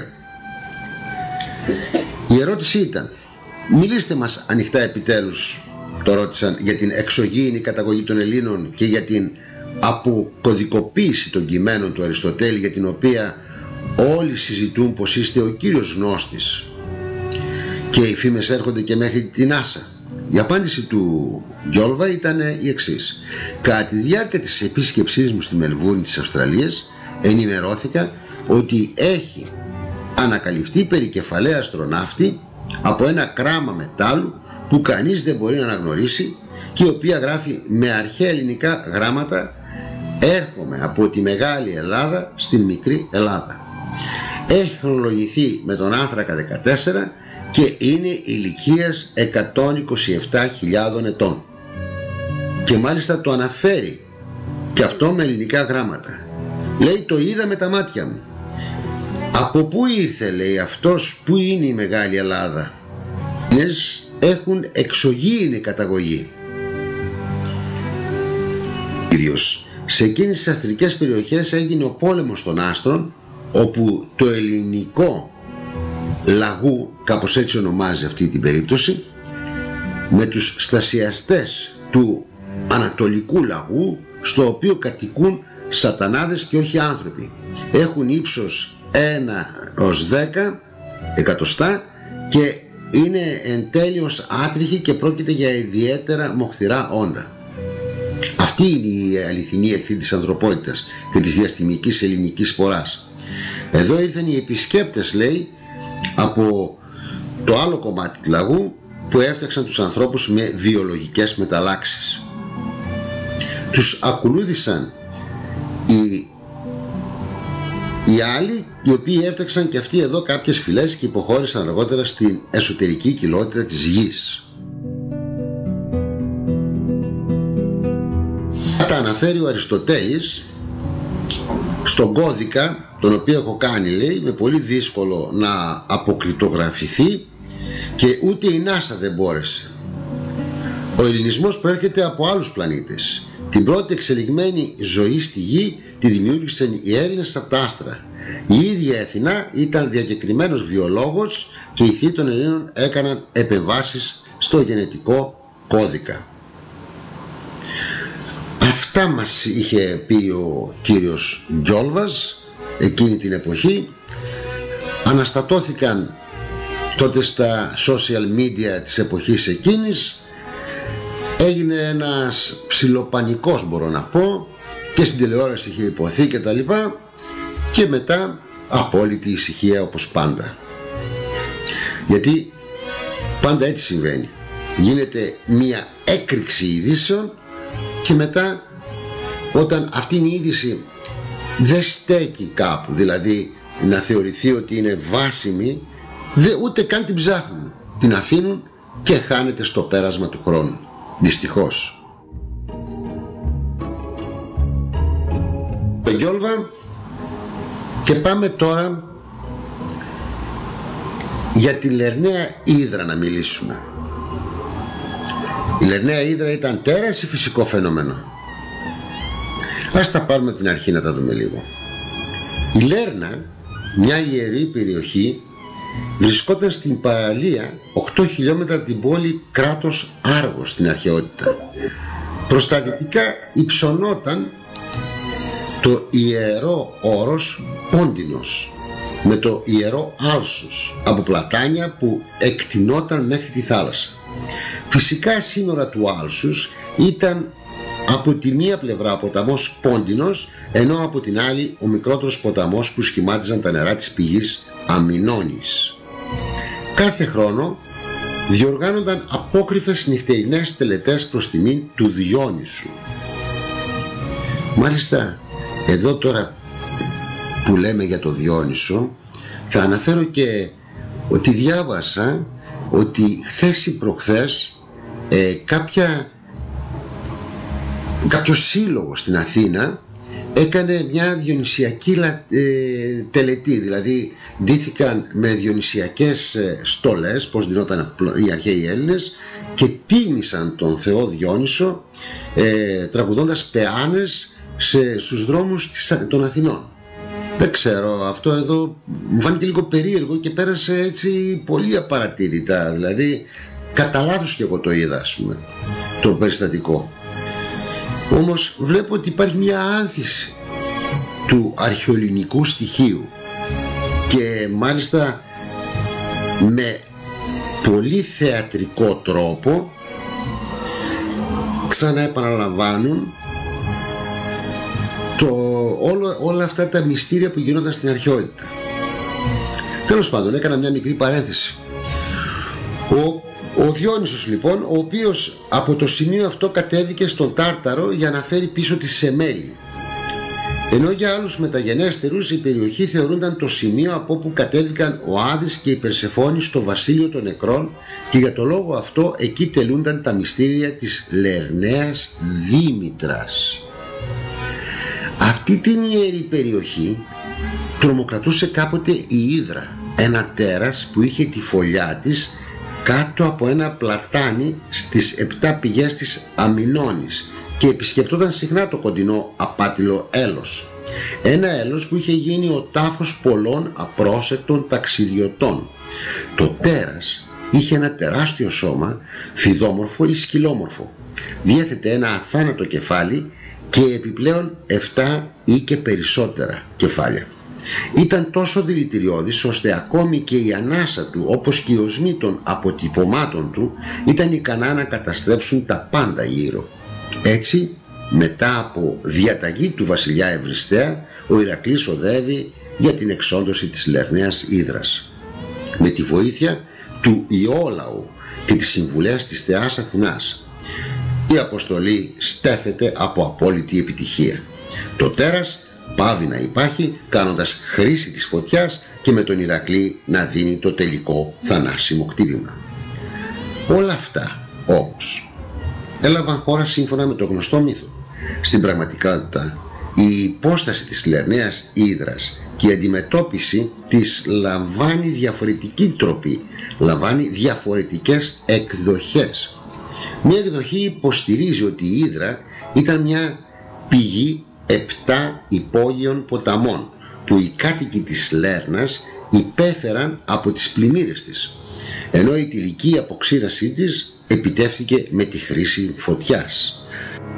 Η ερώτηση ήταν: μιλήστε μας ανοιχτά επιτέλους, το ρώτησαν, για την εξωγήινη καταγωγή των Ελλήνων και για την αποκωδικοποίηση των κειμένων του Αριστοτέλη, για την οποία όλοι συζητούν πως είστε ο κύριος γνώστης και οι φήμες έρχονται και μέχρι την Άσα. Η απάντηση του Γκιόλβα ήταν η εξής: κατά τη διάρκεια της επίσκεψής μου στη Μελβούρνη της Αυστραλίας ενημερώθηκα ότι έχει ανακαλυφθεί περικεφαλαία αστροναύτη από ένα κράμα μετάλλου που κανείς δεν μπορεί να αναγνωρίσει και η οποία γράφει με αρχαία ελληνικά γράμματα: έρχομαι από τη Μεγάλη Ελλάδα στην Μικρή Ελλάδα. Έχει χρονολογηθεί με τον άνθρακα 14 και είναι ηλικίας 127.000 ετών. Και μάλιστα το αναφέρει και αυτό με ελληνικά γράμματα. Λέει: το είδα με τα μάτια μου. Από πού ήρθε, λέει, αυτός, πού είναι η Μεγάλη Ελλάδα? Έχουν εξωγήινη καταγωγή. Κυρίως σε εκείνες τις αστρικές περιοχές έγινε ο πόλεμος των άστρων, όπου το ελληνικό λαγού, κάπως έτσι ονομάζει αυτή την περίπτωση, με τους στασιαστές του ανατολικού λαγού, στο οποίο κατοικούν σατανάδες και όχι άνθρωποι. Έχουν ύψος 1 ως 10 εκατοστά και είναι εν τέλειος άτριχοι και πρόκειται για ιδιαίτερα μοχθηρά όντα. Αυτή είναι η αληθινή εχθή της ανθρωπότητας και της διαστημικής ελληνικής σποράς. Εδώ ήρθαν οι επισκέπτες, λέει, από το άλλο κομμάτι του λαγού, που έφτιαξαν τους ανθρώπους με βιολογικές μεταλλάξεις. Τους ακολούθησαν οι άλλοι, οι οποίοι έφτιαξαν και αυτοί εδώ κάποιες φυλές και υποχώρησαν αργότερα στην εσωτερική κοιλότητα της γης. Τα αναφέρει ο Αριστοτέλης στον κώδικα, τον οποίο έχω κάνει, λέει, με πολύ δύσκολο να αποκριτογραφηθεί και ούτε η NASA δεν μπόρεσε. Ο ελληνισμός προέρχεται από άλλους πλανήτες. Την πρώτη εξελιγμένη ζωή στη γη τη δημιούργησαν οι Έλληνες από τα άστρα. Η ίδια η Αθηνά ήταν διακεκριμένος βιολόγος και οι θείοι των Ελλήνων έκαναν επεμβάσεις στο γενετικό κώδικα. Αυτά μας είχε πει ο κύριος Γκιόλβας εκείνη την εποχή. Αναστατώθηκαν τότε στα social media της εποχής εκείνης. Έγινε ένας ψιλοπανικός, μπορώ να πω, και στην τηλεόραση είχε υποθεί και τα λοιπά, και μετά απόλυτη ησυχία όπως πάντα. Γιατί πάντα έτσι συμβαίνει. Γίνεται μία έκρηξη ειδήσεων και μετά, όταν αυτήν η είδηση δεν στέκει κάπου, δηλαδή να θεωρηθεί ότι είναι βάσιμη, ούτε καν την ψάχνουν, την αφήνουν και χάνεται στο πέρασμα του χρόνου, δυστυχώς. Το Γκιόλβα. Και πάμε τώρα για τη Λερναία Ύδρα να μιλήσουμε. Η Λερναία Ύδρα ήταν τέρας ή φυσικό φαινόμενο? Ας τα πάρουμε από την αρχή να τα δούμε λίγο. Η Λέρνα, μια ιερή περιοχή, βρισκόταν στην παραλία 8 χιλιόμετρα από την πόλη κράτος Άργος στην αρχαιότητα. Προς τα δυτικά υψωνόταν το ιερό όρος Πόντινος με το ιερό Άλσος από πλατάνια που εκτινόταν μέχρι τη θάλασσα. Φυσικά σύνορα του Άλσους ήταν από τη μία πλευρά ο ποταμός Πόντινος, ενώ από την άλλη ο μικρότερος ποταμός που σχημάτιζαν τα νερά της πηγής Αμινώνης. Κάθε χρόνο διοργάνονταν απόκριφες νυχτερινές τελετές προς τιμήν του Διόνυσου. Μάλιστα, εδώ τώρα που λέμε για το Διόνυσο, θα αναφέρω και ότι διάβασα ότι χθες ή προχθές κάποιος σύλλογος στην Αθήνα έκανε μια διονυσιακή τελετή, δηλαδή ντύθηκαν με διονυσιακές στολές, πως ντυνόταν οι αρχαίοι Έλληνες, και τίμησαν τον Θεό Διόνυσο τραγουδώντας πεάνες στους δρόμους των Αθηνών. Δεν ξέρω, αυτό εδώ μου φάνηκε λίγο περίεργο και πέρασε έτσι πολύ απαρατήρητα, δηλαδή κατά λάθος και εγώ το είδα, ας πούμε, το περιστατικό. Όμως βλέπω ότι υπάρχει μια άνθηση του αρχαιοελληνικού στοιχείου και μάλιστα με πολύ θεατρικό τρόπο ξαναεπαναλαμβάνουν όλα αυτά τα μυστήρια που γινόταν στην αρχαιότητα. Τέλος πάντων, έκανα μια μικρή παρένθεση. Ο Διόνυσος λοιπόν, ο οποίος από το σημείο αυτό κατέβηκε στον Τάρταρο για να φέρει πίσω τη Σεμέλη, ενώ για άλλους μεταγενέστερους η περιοχή θεωρούνταν το σημείο από όπου κατέβηκαν ο Άδης και η Περσεφόνη στο βασίλειο των νεκρών, και για το λόγο αυτό εκεί τελούνταν τα μυστήρια της Λερναίας Δήμητρας. Αυτή την ιερή περιοχή τρομοκρατούσε κάποτε η Ύδρα, ένα τέρας που είχε τη φωλιά της κάτω από ένα πλατάνι στις 7 πηγές της Αμινώνης και επισκεπτόταν συχνά το κοντινό απάτηλο έλος. Ένα έλος που είχε γίνει ο τάφος πολλών απρόσεκτων ταξιδιωτών. Το τέρας είχε ένα τεράστιο σώμα, φιδόμορφο ή σκυλόμορφο. Διέθετε ένα αθάνατο κεφάλι και επιπλέον 7 ή και περισσότερα κεφάλια. Ήταν τόσο δηλητηριώδης ώστε ακόμη και η ανάσα του, όπως και οι οσμοί των αποτυπωμάτων του, ήταν ικανά να καταστρέψουν τα πάντα γύρω. Έτσι, μετά από διαταγή του βασιλιά Ευριστέα, ο Ηρακλής οδεύει για την εξόντωση της Λερναίας Ύδρας. Με τη βοήθεια του Ιόλαου και τις συμβουλές της θεάς Αθηνάς, η αποστολή στέφεται από απόλυτη επιτυχία. Το τέρας πάβει να υπάρχει, κάνοντας χρήση της φωτιάς και με τον Ηρακλή να δίνει το τελικό θανάσιμο κτύπημα. Όλα αυτά όμως έλαβαν χώρα σύμφωνα με το γνωστό μύθο. Στην πραγματικότητα η υπόσταση της Λερναίας Ύδρας και η αντιμετώπιση της λαμβάνει διαφορετική τροπή, λαμβάνει διαφορετικές εκδοχές. Μια εκδοχή υποστηρίζει ότι η Ύδρα ήταν μια πηγή 7 υπόγειων ποταμών που οι κάτοικοι της Λέρνας υπέφεραν από τις πλημμύρες της, ενώ η τελική αποξήρασή της επιτεύχθηκε με τη χρήση φωτιάς.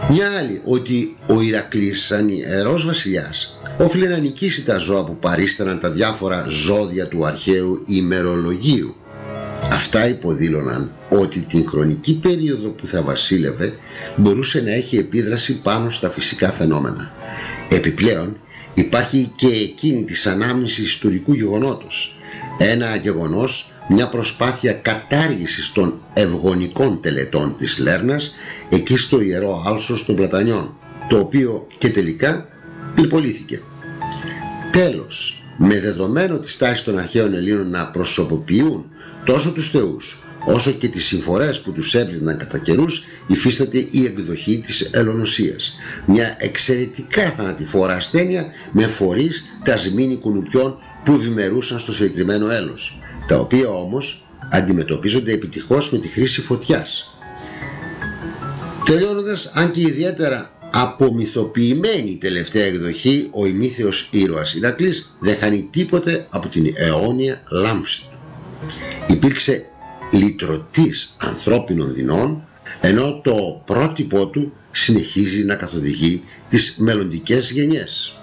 Μια άλλη, ότι ο Ηρακλής σαν ιερός βασιλιάς όφιλε να νικήσει τα ζώα που παρίσταναν τα διάφορα ζώδια του αρχαίου ημερολογίου. Αυτά υποδήλωναν ότι την χρονική περίοδο που θα βασίλευε μπορούσε να έχει επίδραση πάνω στα φυσικά φαινόμενα. Επιπλέον υπάρχει και εκείνη της ανάμνησης ιστορικού γεγονότος. Ένα γεγονός, μια προσπάθεια κατάργησης των ευγονικών τελετών της Λέρνας εκεί στο Ιερό Άλσος των Πλατανιών, το οποίο και τελικά πυρπολήθηκε. Τέλος, με δεδομένο τη στάση των αρχαίων Ελλήνων να προσωποποιούν τόσο τους θεούς όσο και τις συμφορές που τους έπλυναν κατά καιρούς, υφίσταται η εκδοχή της ελονοσίας, μια εξαιρετικά θανατηφόρα ασθένεια με φορείς τασμήνη κουνουπιών που ευημερούσαν στο συγκεκριμένο έλος, τα οποία όμως αντιμετωπίζονται επιτυχώς με τη χρήση φωτιάς. Τελειώνοντας, αν και ιδιαίτερα απομυθοποιημένη η τελευταία εκδοχή, ο ημίθεος ήρωας Ηρακλής δεν χάνει τίποτε από την αιώνια λάμψη του. Υπήρξε λυτρωτής ανθρώπινων δεινών, ενώ το πρότυπό του συνεχίζει να καθοδηγεί τις μελλοντικές γενιές.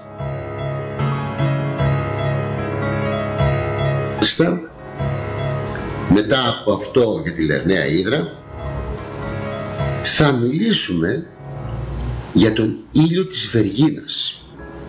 Μετά από αυτό για τη Λερναία Ύδρα θα μιλήσουμε για τον ήλιο της Βεργίνας,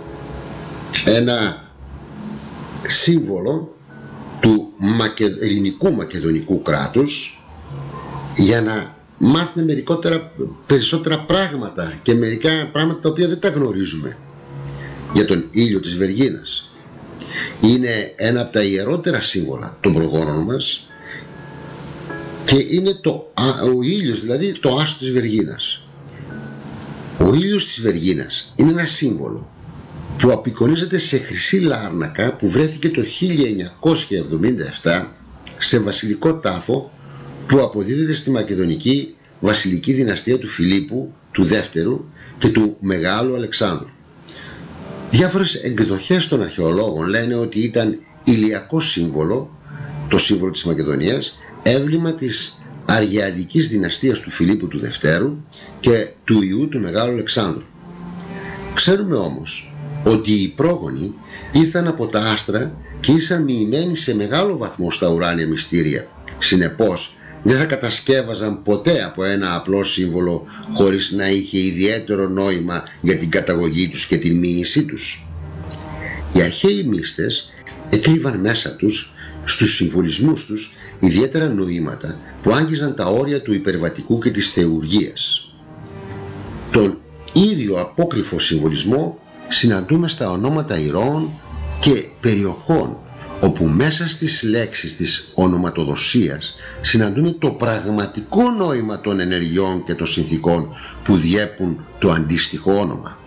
ένα σύμβολο του ελληνικού μακεδονικού κράτους, για να μάθουμε περισσότερα πράγματα και μερικά πράγματα τα οποία δεν τα γνωρίζουμε για τον ήλιο της Βεργίνας. Είναι ένα από τα ιερότερα σύμβολα των προγόνων μας και είναι ο ήλιος, δηλαδή το άστρο της Βεργίνας. Ο ήλιος της Βεργίνας είναι ένα σύμβολο που απεικονίζεται σε χρυσή λάρνακα που βρέθηκε το 1977 σε βασιλικό τάφο που αποδίδεται στη μακεδονική βασιλική δυναστεία του Φιλίππου του Δεύτερου και του Μεγάλου Αλεξάνδρου. Διάφορες εκδοχές των αρχαιολόγων λένε ότι ήταν ηλιακό σύμβολο, το σύμβολο της Μακεδονίας, έμβλημα της αργιαδικής δυναστείας του Φιλίππου του Δευτέρου και του ιού του Μεγάλου Αλεξάνδρου. Ξέρουμε όμως ότι οι πρόγονοι ήρθαν από τα άστρα και ήσαν μοιημένοι σε μεγάλο βαθμό στα ουράνια μυστήρια. Συνεπώς δεν θα κατασκεύαζαν ποτέ από ένα απλό σύμβολο χωρίς να είχε ιδιαίτερο νόημα για την καταγωγή τους και την μοίησή τους. Οι αρχαίοι μύστες εκρύβαν μέσα τους, στους συμβολισμούς τους, ιδιαίτερα νοήματα που άγγιζαν τα όρια του υπερβατικού και της θεουργίας. Τον ίδιο απόκρυφο συμβολισμό συναντούμε στα ονόματα ηρώων και περιοχών, όπου μέσα στις λέξεις της ονοματοδοσίας συναντούμε το πραγματικό νόημα των ενεργειών και των συνθήκων που διέπουν το αντίστοιχο όνομα.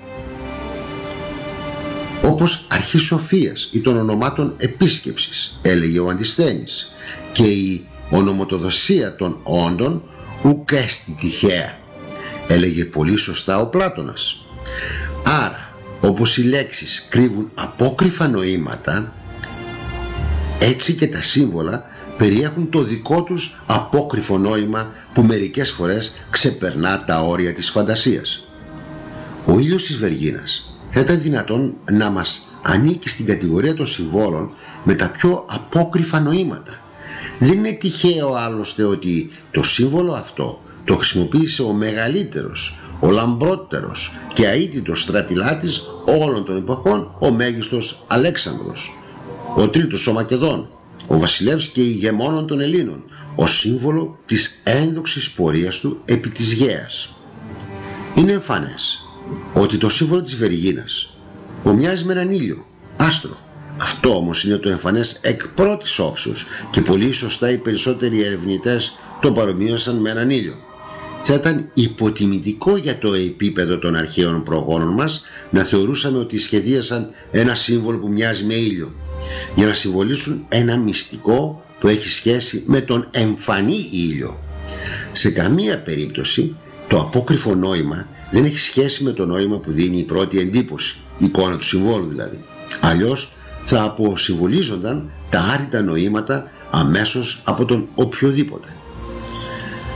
Όπως αρχή σοφίας ή των ονομάτων επίσκεψης, έλεγε ο Αντισθένης, και η ονοματοδοσία των όντων ουκ έστι τυχαία, έλεγε πολύ σωστά ο Πλάτωνας. Άρα, όπως οι λέξεις κρύβουν απόκρυφα νοήματα, έτσι και τα σύμβολα περιέχουν το δικό τους απόκρυφο νόημα που μερικές φορές ξεπερνά τα όρια της φαντασίας. Ο ήλιος της Βεργίνας θα ήταν δυνατόν να μας ανήκει στην κατηγορία των συμβόλων με τα πιο απόκρυφα νοήματα. Δεν είναι τυχαίο άλλωστε ότι το σύμβολο αυτό το χρησιμοποίησε ο μεγαλύτερος, ο λαμπρότερος και αίτητος στρατηλάτης όλων των εποχών, ο μέγιστος Αλέξανδρος, ο τρίτος ο Μακεδόν, ο βασιλεύς και ηγεμόνων των Ελλήνων, ως σύμβολο της ένδοξης πορείας του επί της γέας. Είναι εμφανές ότι το σύμβολο της Βεργίνας ομοιάζει με έναν ήλιο, άστρο. Αυτό όμως είναι το εμφανές εκ πρώτης όψεως και πολύ σωστά οι περισσότεροι ερευνητές το παρομοίωσαν με έναν ήλιο. Θα ήταν υποτιμητικό για το επίπεδο των αρχαίων προγόνων μας να θεωρούσαμε ότι σχεδίασαν ένα σύμβολο που μοιάζει με ήλιο για να συμβολήσουν ένα μυστικό που έχει σχέση με τον εμφανή ήλιο. Σε καμία περίπτωση το απόκρυφο νόημα δεν έχει σχέση με το νόημα που δίνει η πρώτη εντύπωση, η εικόνα του συμβόλου δηλαδή. Αλλιώς θα αποσυμβολίζονταν τα άρρητα νοήματα αμέσως από τον οποιοδήποτε.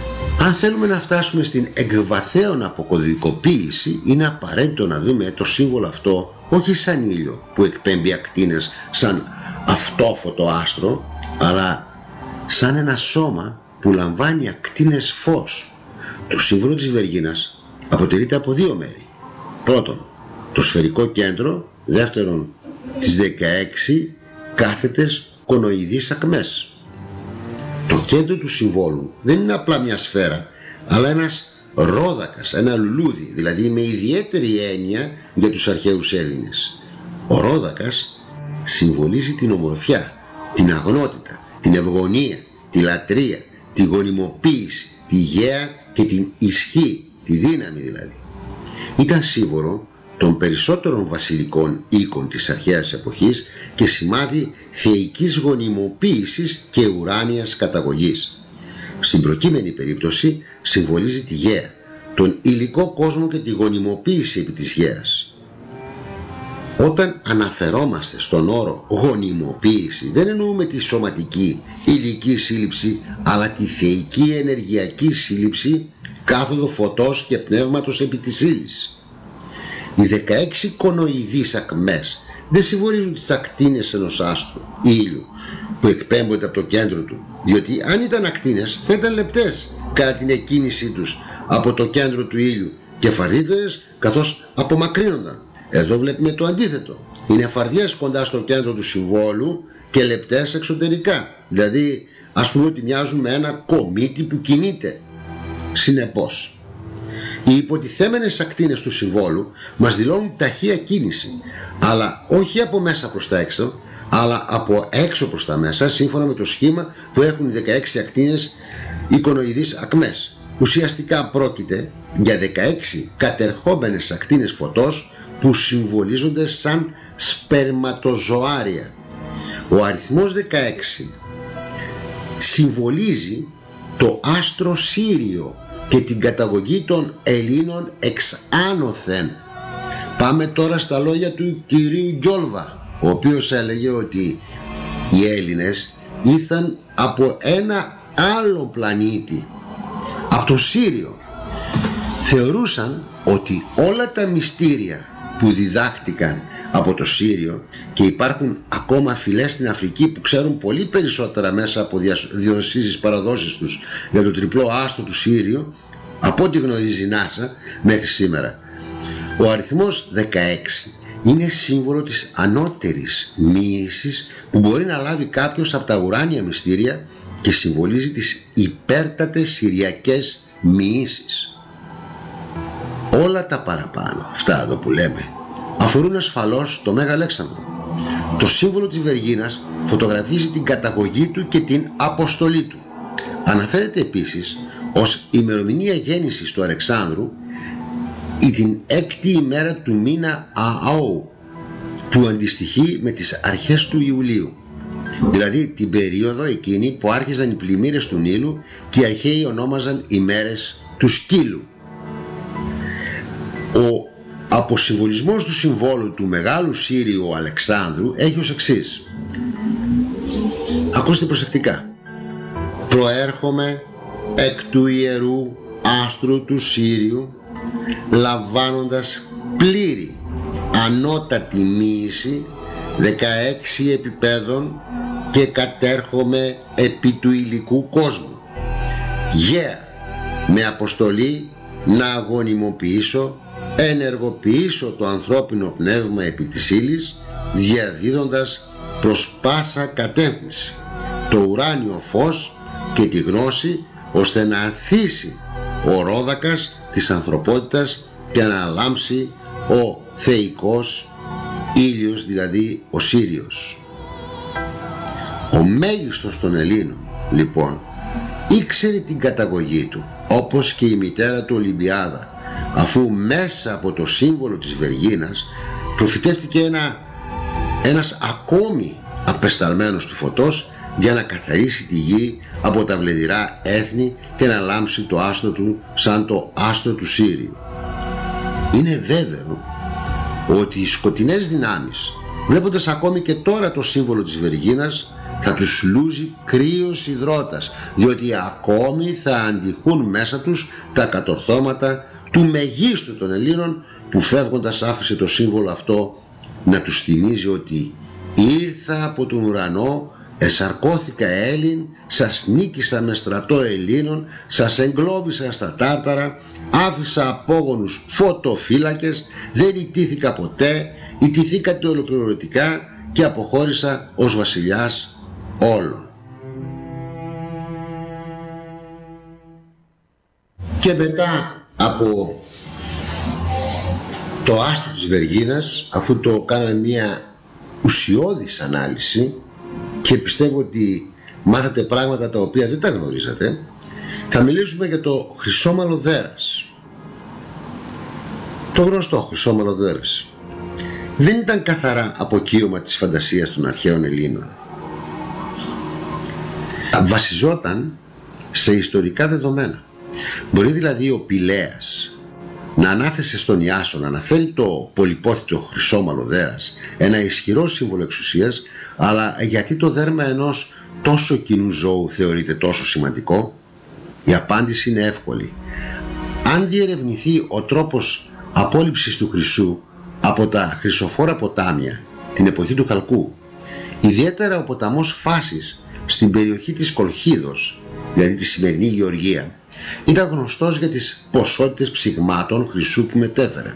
Αν θέλουμε να φτάσουμε στην εκβαθέων αποκωδικοποίηση, είναι απαραίτητο να δούμε το σύμβολο αυτό όχι σαν ήλιο που εκπέμπει ακτίνες σαν αυτόφωτο άστρο, αλλά σαν ένα σώμα που λαμβάνει ακτίνες φως. Το σύμβολο της Βεργίνας αποτελείται από δύο μέρη. Πρώτον, το σφαιρικό κέντρο, δεύτερον, τις 16 κάθετες κονοειδείς ακμές. Το κέντρο του συμβόλου δεν είναι απλά μια σφαίρα, αλλά ένας ρόδακας, ένα λουλούδι, δηλαδή με ιδιαίτερη έννοια για τους αρχαίους Έλληνες. Ο ρόδακας συμβολίζει την ομορφιά, την αγνότητα, την ευγωνία, τη λατρεία, τη γονιμοποίηση, τη γαία και την ισχύ, τη δύναμη δηλαδή. Ήταν σύμβολο των περισσότερων βασιλικών οίκων της αρχαίας εποχής και σημάδι θεϊκής γονιμοποίησης και ουράνιας καταγωγής. Στην προκείμενη περίπτωση συμβολίζει τη γαία, τον υλικό κόσμο και τη γονιμοποίηση επί της γέας. Όταν αναφερόμαστε στον όρο γονιμοποίηση, δεν εννοούμε τη σωματική υλική σύλληψη, αλλά τη θεϊκή ενεργειακή σύλληψη κάθοδο φωτός και πνεύματος επί της ύλης. Οι 16 κονοειδείς ακμές δεν συμβολίζουν τις ακτίνες ενός άστρου ήλιου που εκπέμπονται από το κέντρο του, διότι αν ήταν ακτίνες θα ήταν λεπτές κατά την εκκίνησή τους από το κέντρο του ήλιου και φαρδύτερες καθώς απομακρύνονταν. Εδώ βλέπουμε το αντίθετο. Είναι φαρδιές κοντά στο κέντρο του συμβόλου και λεπτές εξωτερικά, δηλαδή ας πούμε ότι μοιάζουν με ένα κομίτι που κινείται. Συνεπώς, οι υποτιθέμενες ακτίνες του συμβόλου μας δηλώνουν ταχεία κίνηση, αλλά όχι από μέσα προς τα έξω, αλλά από έξω προς τα μέσα, σύμφωνα με το σχήμα που έχουν οι 16 ακτίνες εικονοειδείς ακμές. Ουσιαστικά πρόκειται για 16 κατερχόμενες ακτίνες φωτός που συμβολίζονται σαν σπερματοζωάρια. Ο αριθμός 16 συμβολίζει το άστρο Σύριο και την καταγωγή των Ελλήνων εξ άνωθεν. Πάμε τώρα στα λόγια του κυρίου Γκιόλβα, ο οποίος έλεγε ότι οι Έλληνες ήρθαν από ένα άλλο πλανήτη, από το Σύριο. Θεωρούσαν ότι όλα τα μυστήρια που διδάχτηκαν από το Σύριο, και υπάρχουν ακόμα φυλές στην Αφρική που ξέρουν πολύ περισσότερα μέσα από διοσύζεις παραδόσεις τους για το τριπλό άστρο του Σύριο από ό,τι γνωρίζει η NASA μέχρι σήμερα. Ο αριθμός 16 είναι σύμβολο της ανώτερης μοίησης που μπορεί να λάβει κάποιος από τα ουράνια μυστήρια και συμβολίζει τις υπέρτατες συριακές μοιήσεις. Όλα τα παραπάνω, αυτά εδώ που λέμε, αφορούν ασφαλώς το Μέγα Αλέξανδρο. Το σύμβολο της Βεργίνας φωτογραφίζει την καταγωγή του και την αποστολή του. Αναφέρεται επίσης ως ημερομηνία γέννησης του Αλεξάνδρου ή την 6η ημέρα του μήνα Ααού, που αντιστοιχεί με τις αρχές του Ιουλίου, δηλαδή την περίοδο εκείνη που άρχιζαν οι πλημμύρες του Νείλου και οι αρχαίοι ονόμαζαν ημέρες του σκύλου. Ο αποσυμβολισμός του συμβόλου του Μεγάλου Σύριου Αλεξάνδρου έχει ως εξής. Ακούστε προσεκτικά. Προέρχομαι εκ του ιερού άστρου του Σύριου, λαμβάνοντας πλήρη ανώτατη μοίηση 16 επιπέδων και κατέρχομαι επί του υλικού κόσμου. Γέα, με αποστολή να αγωνιμοποιήσω, ενεργοποιήσω το ανθρώπινο πνεύμα επί της ύλης, διαδίδοντας προς πάσα κατεύθυνση το ουράνιο φως και τη γνώση, ώστε να ανθίσει ο ρόδακας της ανθρωπότητας και να λάμψει ο θεϊκός ήλιος, δηλαδή ο Σύριος. Ο μέγιστος των Ελλήνων λοιπόν ήξερε την καταγωγή του, όπως και η μητέρα του Ολυμπιάδα, αφού μέσα από το σύμβολο της Βεργίνας προφητεύτηκε ένας ακόμη απεσταλμένος του φωτός για να καθαρίσει τη γη από τα βλεδηρά έθνη και να λάμψει το άστρο του σαν το άστρο του Σύριου. Είναι βέβαιο ότι οι σκοτεινές δυνάμεις, βλέποντας ακόμη και τώρα το σύμβολο της Βεργίνας, θα τους λούζει κρύος υδρότας, διότι ακόμη θα αντιχούν μέσα τους τα κατορθώματα του μεγίστου των Ελλήνων, που φεύγοντας άφησε το σύμβολο αυτό να τους θυμίζει ότι «Ήρθα από τον ουρανό, εσαρκώθηκα Έλλην, σας νίκησα με στρατό Ελλήνων, σας εγκλώβησα στα Τάρταρα, άφησα απόγονους φωτοφύλακες, δεν ιτήθηκα ποτέ, ιτηθήκατε ολοκληρωτικά και αποχώρησα ως βασιλιάς όλων». Και μετά από το άστρο της Βεργίνας, αφού το κάναμε μια ουσιώδης ανάλυση και πιστεύω ότι μάθατε πράγματα τα οποία δεν τα γνωρίζατε, θα μιλήσουμε για το χρυσόμαλο δέρας. Το γνωστό χρυσόμαλο δέρας δεν ήταν καθαρά αποκύωμα της φαντασίας των αρχαίων Ελλήνων. Βασιζόταν σε ιστορικά δεδομένα. Μπορεί δηλαδή ο Πηλέας να ανάθεσε στον Ιάσονα να φέρει το πολυπόθητο χρυσόμαλο δέρας, ένα ισχυρό σύμβολο εξουσίας, αλλά γιατί το δέρμα ενός τόσο κοινού ζώου θεωρείται τόσο σημαντικό? Η απάντηση είναι εύκολη. Αν διερευνηθεί ο τρόπος απόλυψης του χρυσού από τα χρυσοφόρα ποτάμια την εποχή του Χαλκού, ιδιαίτερα ο ποταμός Φάσης στην περιοχή της Κολχίδος, δηλαδή τη σημερινή Γεωργία, ήταν γνωστός για τις ποσότητες ψυγμάτων χρυσού που μετέφερε.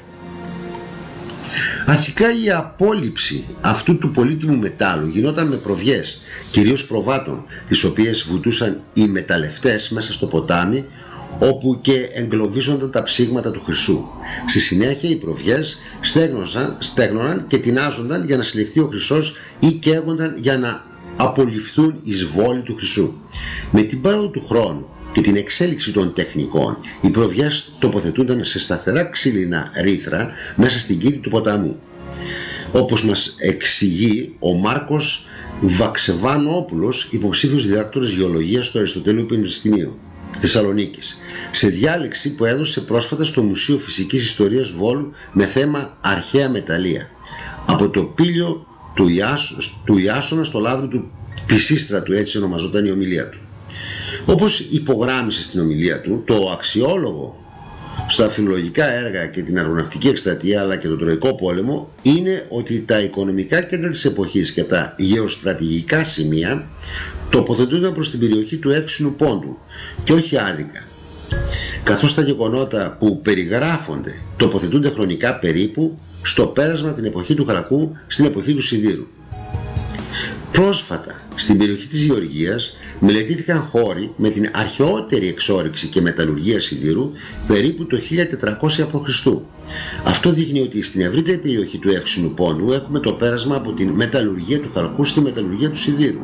Αρχικά η απόλυψη αυτού του πολύτιμου μετάλλου γινόταν με προβιές, κυρίως προβάτων, τις οποίες βουτούσαν οι μεταλλευτές μέσα στο ποτάμι, όπου και εγκλωβίζονταν τα ψήγματα του χρυσού. Στη συνέχεια οι προβιές στέγνωναν και τεινάζονταν για να συλλεχθεί ο χρυσός ή καίγονταν για να απολυφθούν εις βόλη του χρυσού. Με την πάροδο του χρόνου και την εξέλιξη των τεχνικών, οι προβιές τοποθετούνταν σε σταθερά ξύλινα ρήθρα μέσα στην κήτη του ποταμού. Όπως μας εξηγεί ο Μάρκος Βαξεβάνοπουλος, υποψήφιος διδάκτορας γεωλογίας στο Αριστοτέλειο Πανεπιστημίου Θεσσαλονίκης, σε διάλεξη που έδωσε πρόσφατα στο Μουσείο Φυσικής Ιστορίας Βόλου με θέμα αρχαία μεταλλεία, από το πήλιο του Ιάσονα στο λάβρο του Πισίστρατου, έτσι ονομαζόταν η ομιλία του. Όπως υπογράμμισε στην ομιλία του, το αξιόλογο στα φιλολογικά έργα και την αεροναυτική εκστρατεία αλλά και τον Τροϊκό πόλεμο είναι ότι τα οικονομικά κέντρα της εποχής και τα γεωστρατηγικά σημεία τοποθετούνταν προς την περιοχή του Εύξηνου Πόντου και όχι άδικα, καθώς τα γεγονότα που περιγράφονται τοποθετούνται χρονικά περίπου στο πέρασμα την εποχή του Χαλκού στην εποχή του Σιδήρου. Πρόσφατα στην περιοχή της Γεωργίας μελετήθηκαν χώροι με την αρχαιότερη εξόρυξη και μεταλλουργία σιδήρου περίπου το 1400 π.Χ. Αυτό δείχνει ότι στην ευρύτερη περιοχή του Εύξηνου Πόντου έχουμε το πέρασμα από την μεταλλουργία του Χαλκού στη μεταλλουργία του σιδήρου.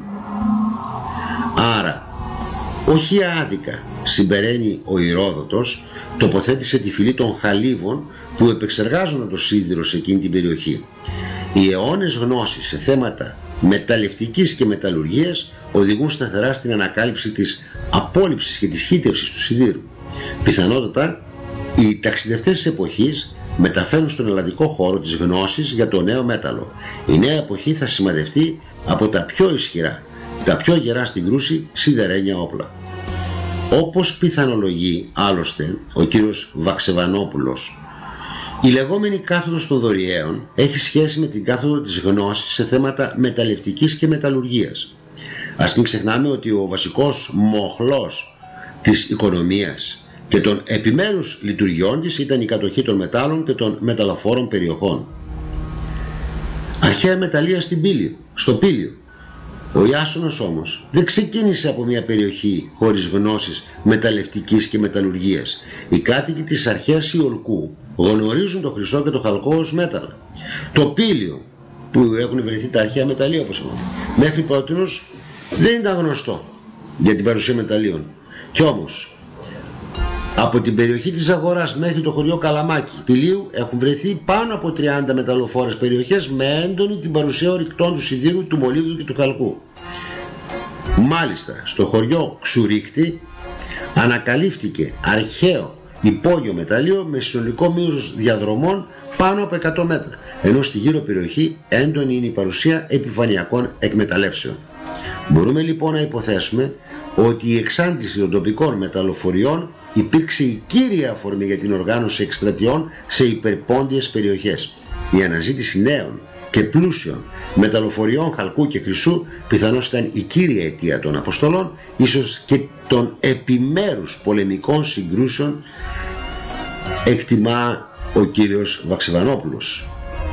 Άρα, όχι άδικα, συμπεραίνει ο Ηρόδοτος, τοποθέτησε τη φυλή των Χαλίβων που επεξεργάζονταν το σίδηρο σε εκείνη την περιοχή. Οι αιώνες γνώσεις σε θέματα μεταλλευτικής και μεταλλουργίας οδηγούν σταθερά στην ανακάλυψη της απόλυψης και της χύτευσης του σιδήρου. Πιθανότατα, οι ταξιδευτές της εποχής μεταφέρουν στον ελλαδικό χώρο της γνώσης για το νέο μέταλλο. Η νέα εποχή θα σημαδευτεί από τα πιο ισχυρά, τα πιο γερά στην κρούση σιδερένια όπλα. Όπως πιθανολογεί άλλωστε ο κύριος Βαξεβανόπουλος, η λεγόμενη κάθοδος των δωριαίων έχει σχέση με την κάθοδο της γνώσης σε θέματα μεταλλευτικής και μεταλλουργίας. Ας μην ξεχνάμε ότι ο βασικός μοχλός της οικονομίας και των επιμέρους λειτουργιών της ήταν η κατοχή των μετάλλων και των μεταλλοφόρων περιοχών. Αρχαία μεταλλεία στο Πήλιο. Ο Ιάσονας όμως δεν ξεκίνησε από μια περιοχή χωρίς γνώσεις μεταλλευτικής και μεταλλουργίας. Οι κάτοικοι της αρχαίας Ιολκού γνωρίζουν το χρυσό και το χαλκό ως μέταλλα. Το Πήλιο, που έχουν βρεθεί τα αρχαία μεταλλεία όπως είπαμε, μέχρι πρότινος δεν ήταν γνωστό για την παρουσία μεταλλείων. Κι όμως από την περιοχή της Αγοράς μέχρι το χωριό Καλαμάκι Πηλίου έχουν βρεθεί πάνω από 30 μεταλλοφόρες περιοχές με έντονη την παρουσία ορυκτών του σιδήρου, του μολύβδου και του χαλκού. Μάλιστα στο χωριό Ξουρίχτη ανακαλύφθηκε αρχαίο υπόγειο μεταλλείο με συνολικό μήκος διαδρομών πάνω από 100 μέτρα, ενώ στη γύρω περιοχή έντονη είναι η παρουσία επιφανειακών εκμεταλλεύσεων. Μπορούμε λοιπόν να υποθέσουμε ότι η εξάντληση των τοπικών μεταλλοφοριών υπήρξε η κύρια αφορμή για την οργάνωση εκστρατιών σε υπερπόντιες περιοχές. Η αναζήτηση νέων και πλούσιων μεταλλοφοριών χαλκού και χρυσού πιθανώς ήταν η κύρια αιτία των αποστολών, ίσως και των επιμέρους πολεμικών συγκρούσεων, εκτιμά ο κύριος Βαξιβανόπουλος.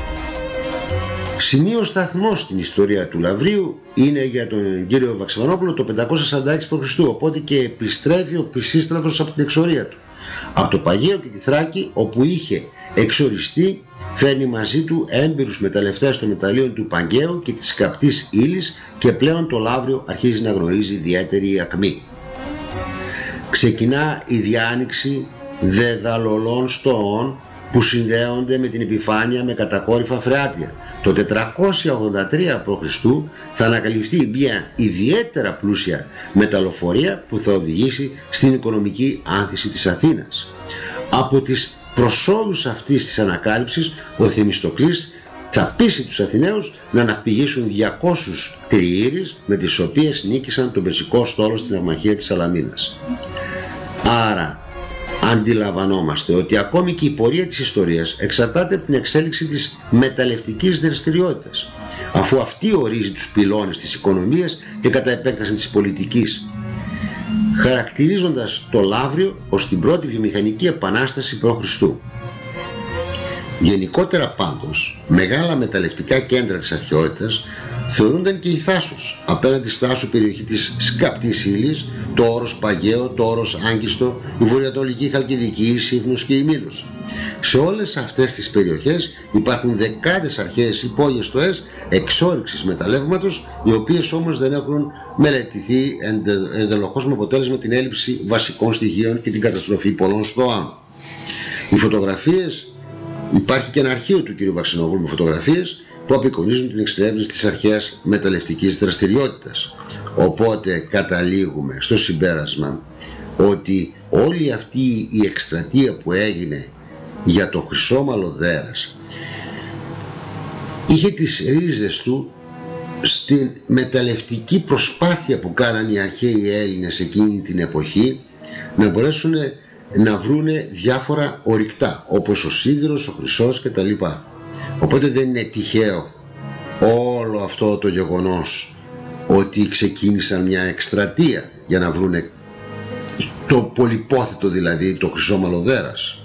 Σημείο σταθμό στην ιστορία του Λαυρίου είναι για τον κύριο Βαξιβανόπουλο το 546 π.Χ., οπότε και επιστρέφει ο Πισίστρατος από την εξορία του. Από το Παγαίο και τη Θράκη, όπου είχε εξοριστεί, φέρνει μαζί του έμπειρους μεταλλευτές των μεταλλίων του Παγκαίου και της καπτής ύλης και πλέον το Λαύριο αρχίζει να γνωρίζει ιδιαίτερη ακμή. Ξεκινά η διάνοιξη δεδαλολών στοών που συνδέονται με την επιφάνεια με κατακόρυφα φρεάτια. Το 483 π.Χ. θα ανακαλυφθεί μια ιδιαίτερα πλούσια μεταλλοφορία που θα οδηγήσει στην οικονομική άνθηση της Αθήνας. Από τις προσόδους αυτής της ανακάλυψης ο Θεμιστοκλής θα πείσει τους Αθηναίους να ναυπηγήσουν 200 τριήρεις με τις οποίες νίκησαν τον Περσικό στόλο στην αμαχία της Σαλαμίνας. Άρα αντιλαμβανόμαστε ότι ακόμη και η πορεία της ιστορίας εξαρτάται από την εξέλιξη της μεταλλευτικής δραστηριότητας, αφού αυτή ορίζει τους πυλώνες της οικονομίας και κατά επέκταση της πολιτικής, χαρακτηρίζοντας το Λαύριο ως την πρώτη βιομηχανική επανάσταση π.Χ. Γενικότερα πάντως, μεγάλα μεταλλευτικά κέντρα της αρχαιότητας θεωρούνταν και η Θάσος, απέναντι στη Θάσο περιοχή της σκαπτής ύλης, το όρος Παγαίο, το όρος Άγκιστο, η βορειοανατολική Χαλκιδική, η Σύφνος και η Μήλος. Σε όλες αυτές τις περιοχές υπάρχουν δεκάδες αρχαίες υπόγειες στοές εξόρυξης μεταλλεύματος, οι οποίες όμως δεν έχουν μελετηθεί ενδελοχώς με αποτέλεσμα την έλλειψη βασικών στοιχείων και την καταστροφή πολλών στοών. Οι φωτογραφίες, υπάρχει και ένα αρχείο του κ. Βαξινόπουλου με φωτογραφίες που απεικονίζουν την εξερεύνηση της αρχαίας μεταλλευτικής δραστηριότητας. Οπότε καταλήγουμε στο συμπέρασμα ότι όλη αυτή η εκστρατεία που έγινε για το χρυσόμαλο δέρας είχε τις ρίζες του στην μεταλλευτική προσπάθεια που κάναν οι αρχαίοι Έλληνες εκείνη την εποχή να μπορέσουν να βρούνε διάφορα ορυκτά, όπως ο σίδηρος, ο χρυσός κτλ. Οπότε δεν είναι τυχαίο όλο αυτό το γεγονός ότι ξεκίνησαν μια εκστρατεία για να βρούνε το πολυπόθητο, δηλαδή το χρυσόμαλο δέρας.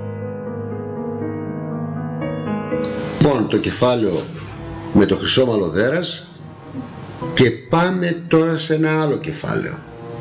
Λοιπόν, το κεφάλαιο με το χρυσόμαλο δέρας, και πάμε τώρα σε ένα άλλο κεφάλαιο.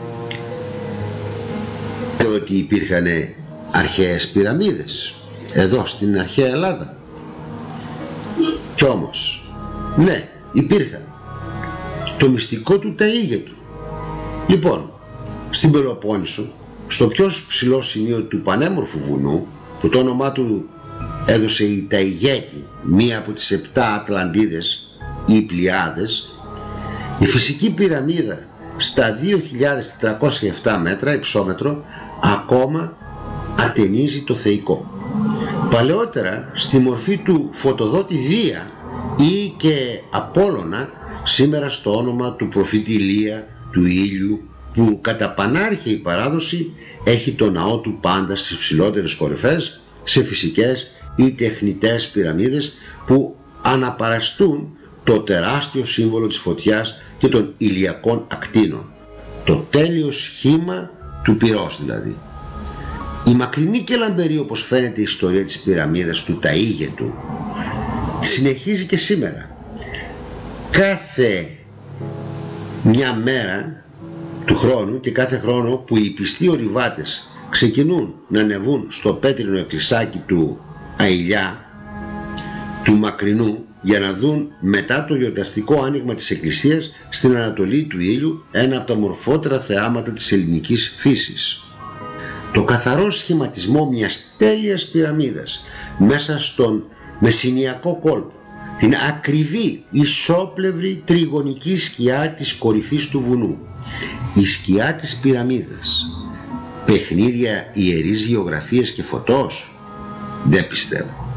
Ότι υπήρχαν αρχαίες πυραμίδες εδώ στην αρχαία Ελλάδα. Κι όμως, ναι, υπήρχαν. Το μυστικό του ταΐγετου. Λοιπόν, στην Πελοπόννησο, στο πιο ψηλό σημείο του πανέμορφου βουνού, που το όνομά του έδωσε η Ταϊγέτη, μία από τις 7 Ατλαντίδες ή Πλιάδες, η φυσική πυραμίδα στα 2.407 μέτρα υψόμετρο ακόμα ατενίζει το θεϊκό. Παλαιότερα στη μορφή του Φωτοδότη Δία ή και Απόλλωνα, σήμερα στο όνομα του προφήτη Ηλία, του ήλιου, που κατά πανάρχαιη παράδοση έχει το ναό του πάντα στις ψηλότερες κορυφές, σε φυσικές ή τεχνητές πυραμίδες που αναπαραστούν το τεράστιο σύμβολο της φωτιάς και των ηλιακών ακτίνων, το τέλειο σχήμα του πυρός δηλαδή. Η μακρινή και λαμπερή, όπως φαίνεται, η ιστορία της πυραμίδας του ταΐγετου συνεχίζει και σήμερα. Κάθε μια μέρα του χρόνου και κάθε χρόνο που οι πιστοί ορειβάτες ξεκινούν να ανεβούν στο πέτρινο εκκλησάκι του Αηλιά, του Μακρινού, για να δουν μετά το γιορταστικό άνοιγμα της εκκλησίας στην Ανατολή του ήλιου ένα από τα μορφότερα θεάματα της ελληνικής φύσης. Το καθαρό σχηματισμό μιας τέλειας πυραμίδας μέσα στον μεσηνιακό κόλπο, την ακριβή ισόπλευρη τριγωνική σκιά της κορυφής του βουνού, η σκιά της πυραμίδας, παιχνίδια ιερής γεωγραφίας και φωτός, δεν πιστεύω.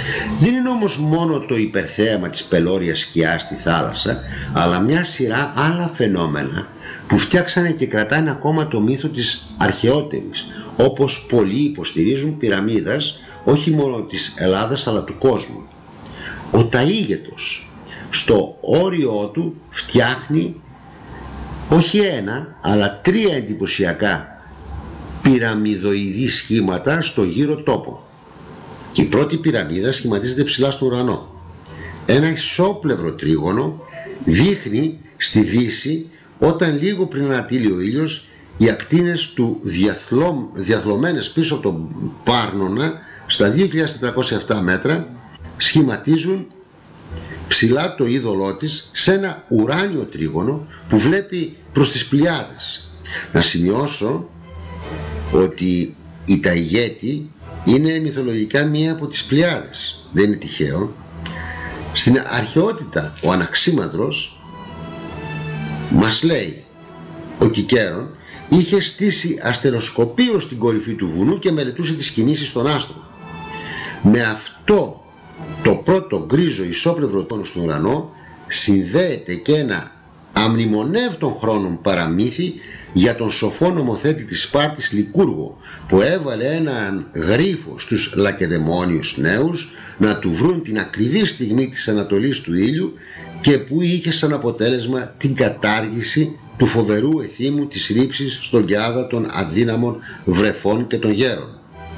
Δεν είναι όμως μόνο το υπερθέαμα της πελώριας σκιάς στη θάλασσα, αλλά μια σειρά άλλα φαινόμενα που φτιάξανε και κρατάνε ακόμα το μύθο της αρχαιότερης, όπως πολλοί υποστηρίζουν, πυραμίδας όχι μόνο της Ελλάδας αλλά του κόσμου. Ο Ταΐγετος στο όριό του φτιάχνει όχι ένα αλλά 3 εντυπωσιακά πυραμιδοειδή σχήματα στο γύρο τόπο. Και η πρώτη πυραμίδα σχηματίζεται ψηλά στον ουρανό. Ένα ισόπλευρο τρίγωνο δείχνει στη δύση, όταν λίγο πριν ανατείλει ο ήλιος, οι ακτίνες του διαθλωμένες πίσω από τον Πάρνονα στα 2.407 μέτρα σχηματίζουν ψηλά το είδωλό της σε ένα ουράνιο τρίγωνο που βλέπει προς τις Πλειάδες. Να σημειώσω ότι η Ταιγέτη είναι μυθολογικά μία από τις Πλειάδες, δεν είναι τυχαίο. Στην αρχαιότητα ο Αναξίμαντρος μας λέει, ο Κικέρον είχε στήσει αστεροσκοπείο στην κορυφή του βουνού και μελετούσε τις κινήσεις των άστρων. Με αυτό το πρώτο γκρίζο ισόπλευρο τόνο στον ουρανό συνδέεται και ένα αμνημονεύτων χρόνων παραμύθι για τον σοφό νομοθέτη της Σπάρτης Λικούργο, που έβαλε έναν γρίφο στους Λακεδαιμόνιους νέους να του βρουν την ακριβή στιγμή της ανατολής του ήλιου και που είχε σαν αποτέλεσμα την κατάργηση του φοβερού εθήμου της ρήψης στον Κιάδα των αδύναμων βρεφών και των γέρων.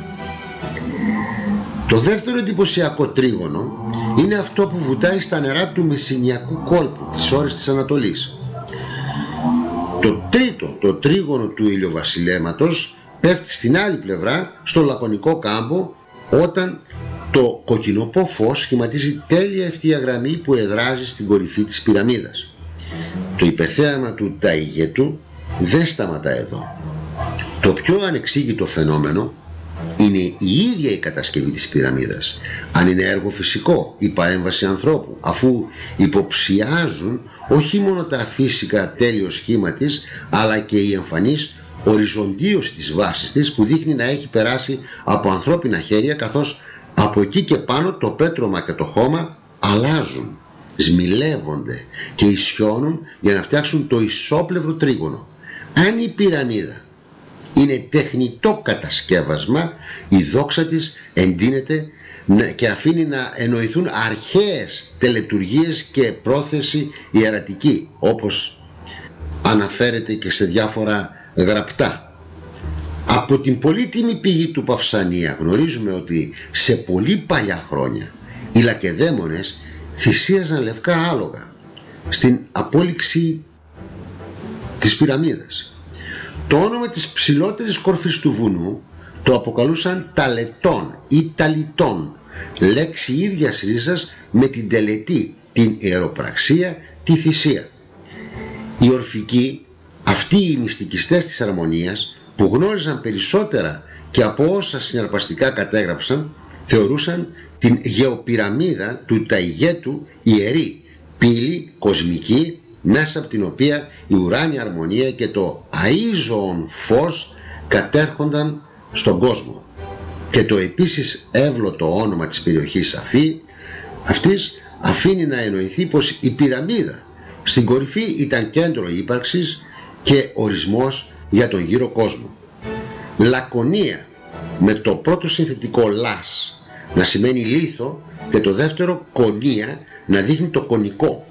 Το δεύτερο εντυπωσιακό τρίγωνο είναι αυτό που βουτάει στα νερά του Μεσσηνιακού κόλπου, τις ώρες της Ανατολής. Το τρίτο, το τρίγωνο του ηλιοβασιλέματος, πέφτει στην άλλη πλευρά, στο Λακωνικό κάμπο, όταν το κοκκινοπό φως σχηματίζει τέλεια ευθεία γραμμή που εδράζει στην κορυφή της πυραμίδας. Το υπερθέαμα του Ταΐγετου δεν σταματά εδώ. Το πιο ανεξήγητο φαινόμενο είναι η ίδια η κατασκευή της πυραμίδας, αν είναι έργο φυσικό ή παρέμβαση ανθρώπου, αφού υποψιάζουν όχι μόνο τα φυσικά τέλειο σχήμα της, αλλά και η εμφανής οριζοντίωση της βάσης της, που δείχνει να έχει περάσει από ανθρώπινα χέρια, καθώς από εκεί και πάνω το πέτρωμα και το χώμα αλλάζουν, σμιλεύονται και ισιώνουν για να φτιάξουν το ισόπλευρο τρίγωνο. Αν η πυραμίδα είναι τεχνητό κατασκεύασμα, η δόξα της εντείνεται και αφήνει να εννοηθούν αρχαίες τελετουργίες και πρόθεση ιερατική, όπως αναφέρεται και σε διάφορα γραπτά. Από την πολύτιμη πηγή του Παυσανία γνωρίζουμε ότι σε πολύ παλιά χρόνια οι Λακεδαίμονες θυσίαζαν λευκά άλογα στην απόλυξη της πυραμίδας. Το όνομα της ψηλότερης κορφής του βουνού το αποκαλούσαν ταλετών ή ταλιτών, λέξη ίδιας ρίζας με την τελετή, την ιεροπραξία, τη θυσία. Οι ορφικοί, αυτοί οι μυστικιστές της αρμονίας, που γνώριζαν περισσότερα και από όσα συναρπαστικά κατέγραψαν, θεωρούσαν την γεωπυραμίδα του Ταιγέτου ιερή, πύλη κοσμική, μέσα από την οποία η ουράνια αρμονία και το αΐζωον φως κατέρχονταν στον κόσμο. Και το επίσης εύλωτο όνομα της περιοχής αυτής αφήνει να εννοηθεί πως η πυραμίδα στην κορυφή ήταν κέντρο ύπαρξης και ορισμός για τον γύρο κόσμο. Λακωνία, με το πρώτο συνθετικό λας να σημαίνει λίθο και το δεύτερο κονία να δείχνει το κονικό.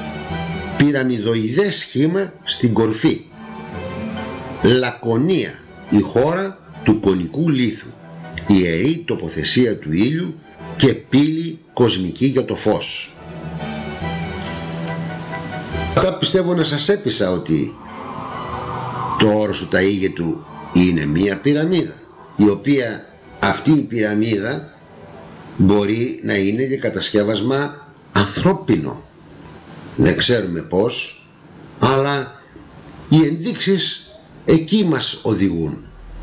Πυραμιδοειδές σχήμα στην κορφή. Λακωνία, η χώρα του κονικού λίθου, ιερή τοποθεσία του ήλιου και πύλη κοσμική για το φως. Αυτά πιστεύω να σας έπεισα ότι το όρος του Ταΐγετου είναι μία πυραμίδα, η οποία αυτή η πυραμίδα μπορεί να είναι και κατασκεύασμα ανθρώπινο. Δεν ξέρουμε πώς, αλλά οι ενδείξεις εκεί μας οδηγούν.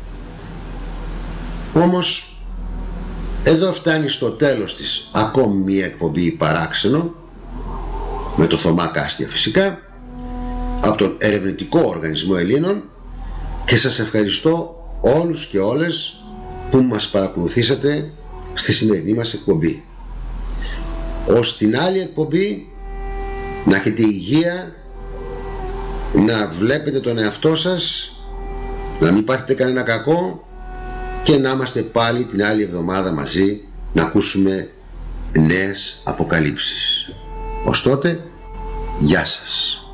Όμως εδώ φτάνει στο τέλος της ακόμη μία εκπομπή Παράξενο, με το Θωμά Κάστια φυσικά, από τον Ερευνητικό Οργανισμό Ελλήνων, και σας ευχαριστώ όλους και όλες που μας παρακολουθήσατε στη σημερινή μας εκπομπή. ως την άλλη εκπομπή, να έχετε υγεία, να βλέπετε τον εαυτό σας, να μην πάθετε κανένα κακό και να είμαστε πάλι την άλλη εβδομάδα μαζί να ακούσουμε νέες αποκαλύψεις. Ως τότε, γεια σας.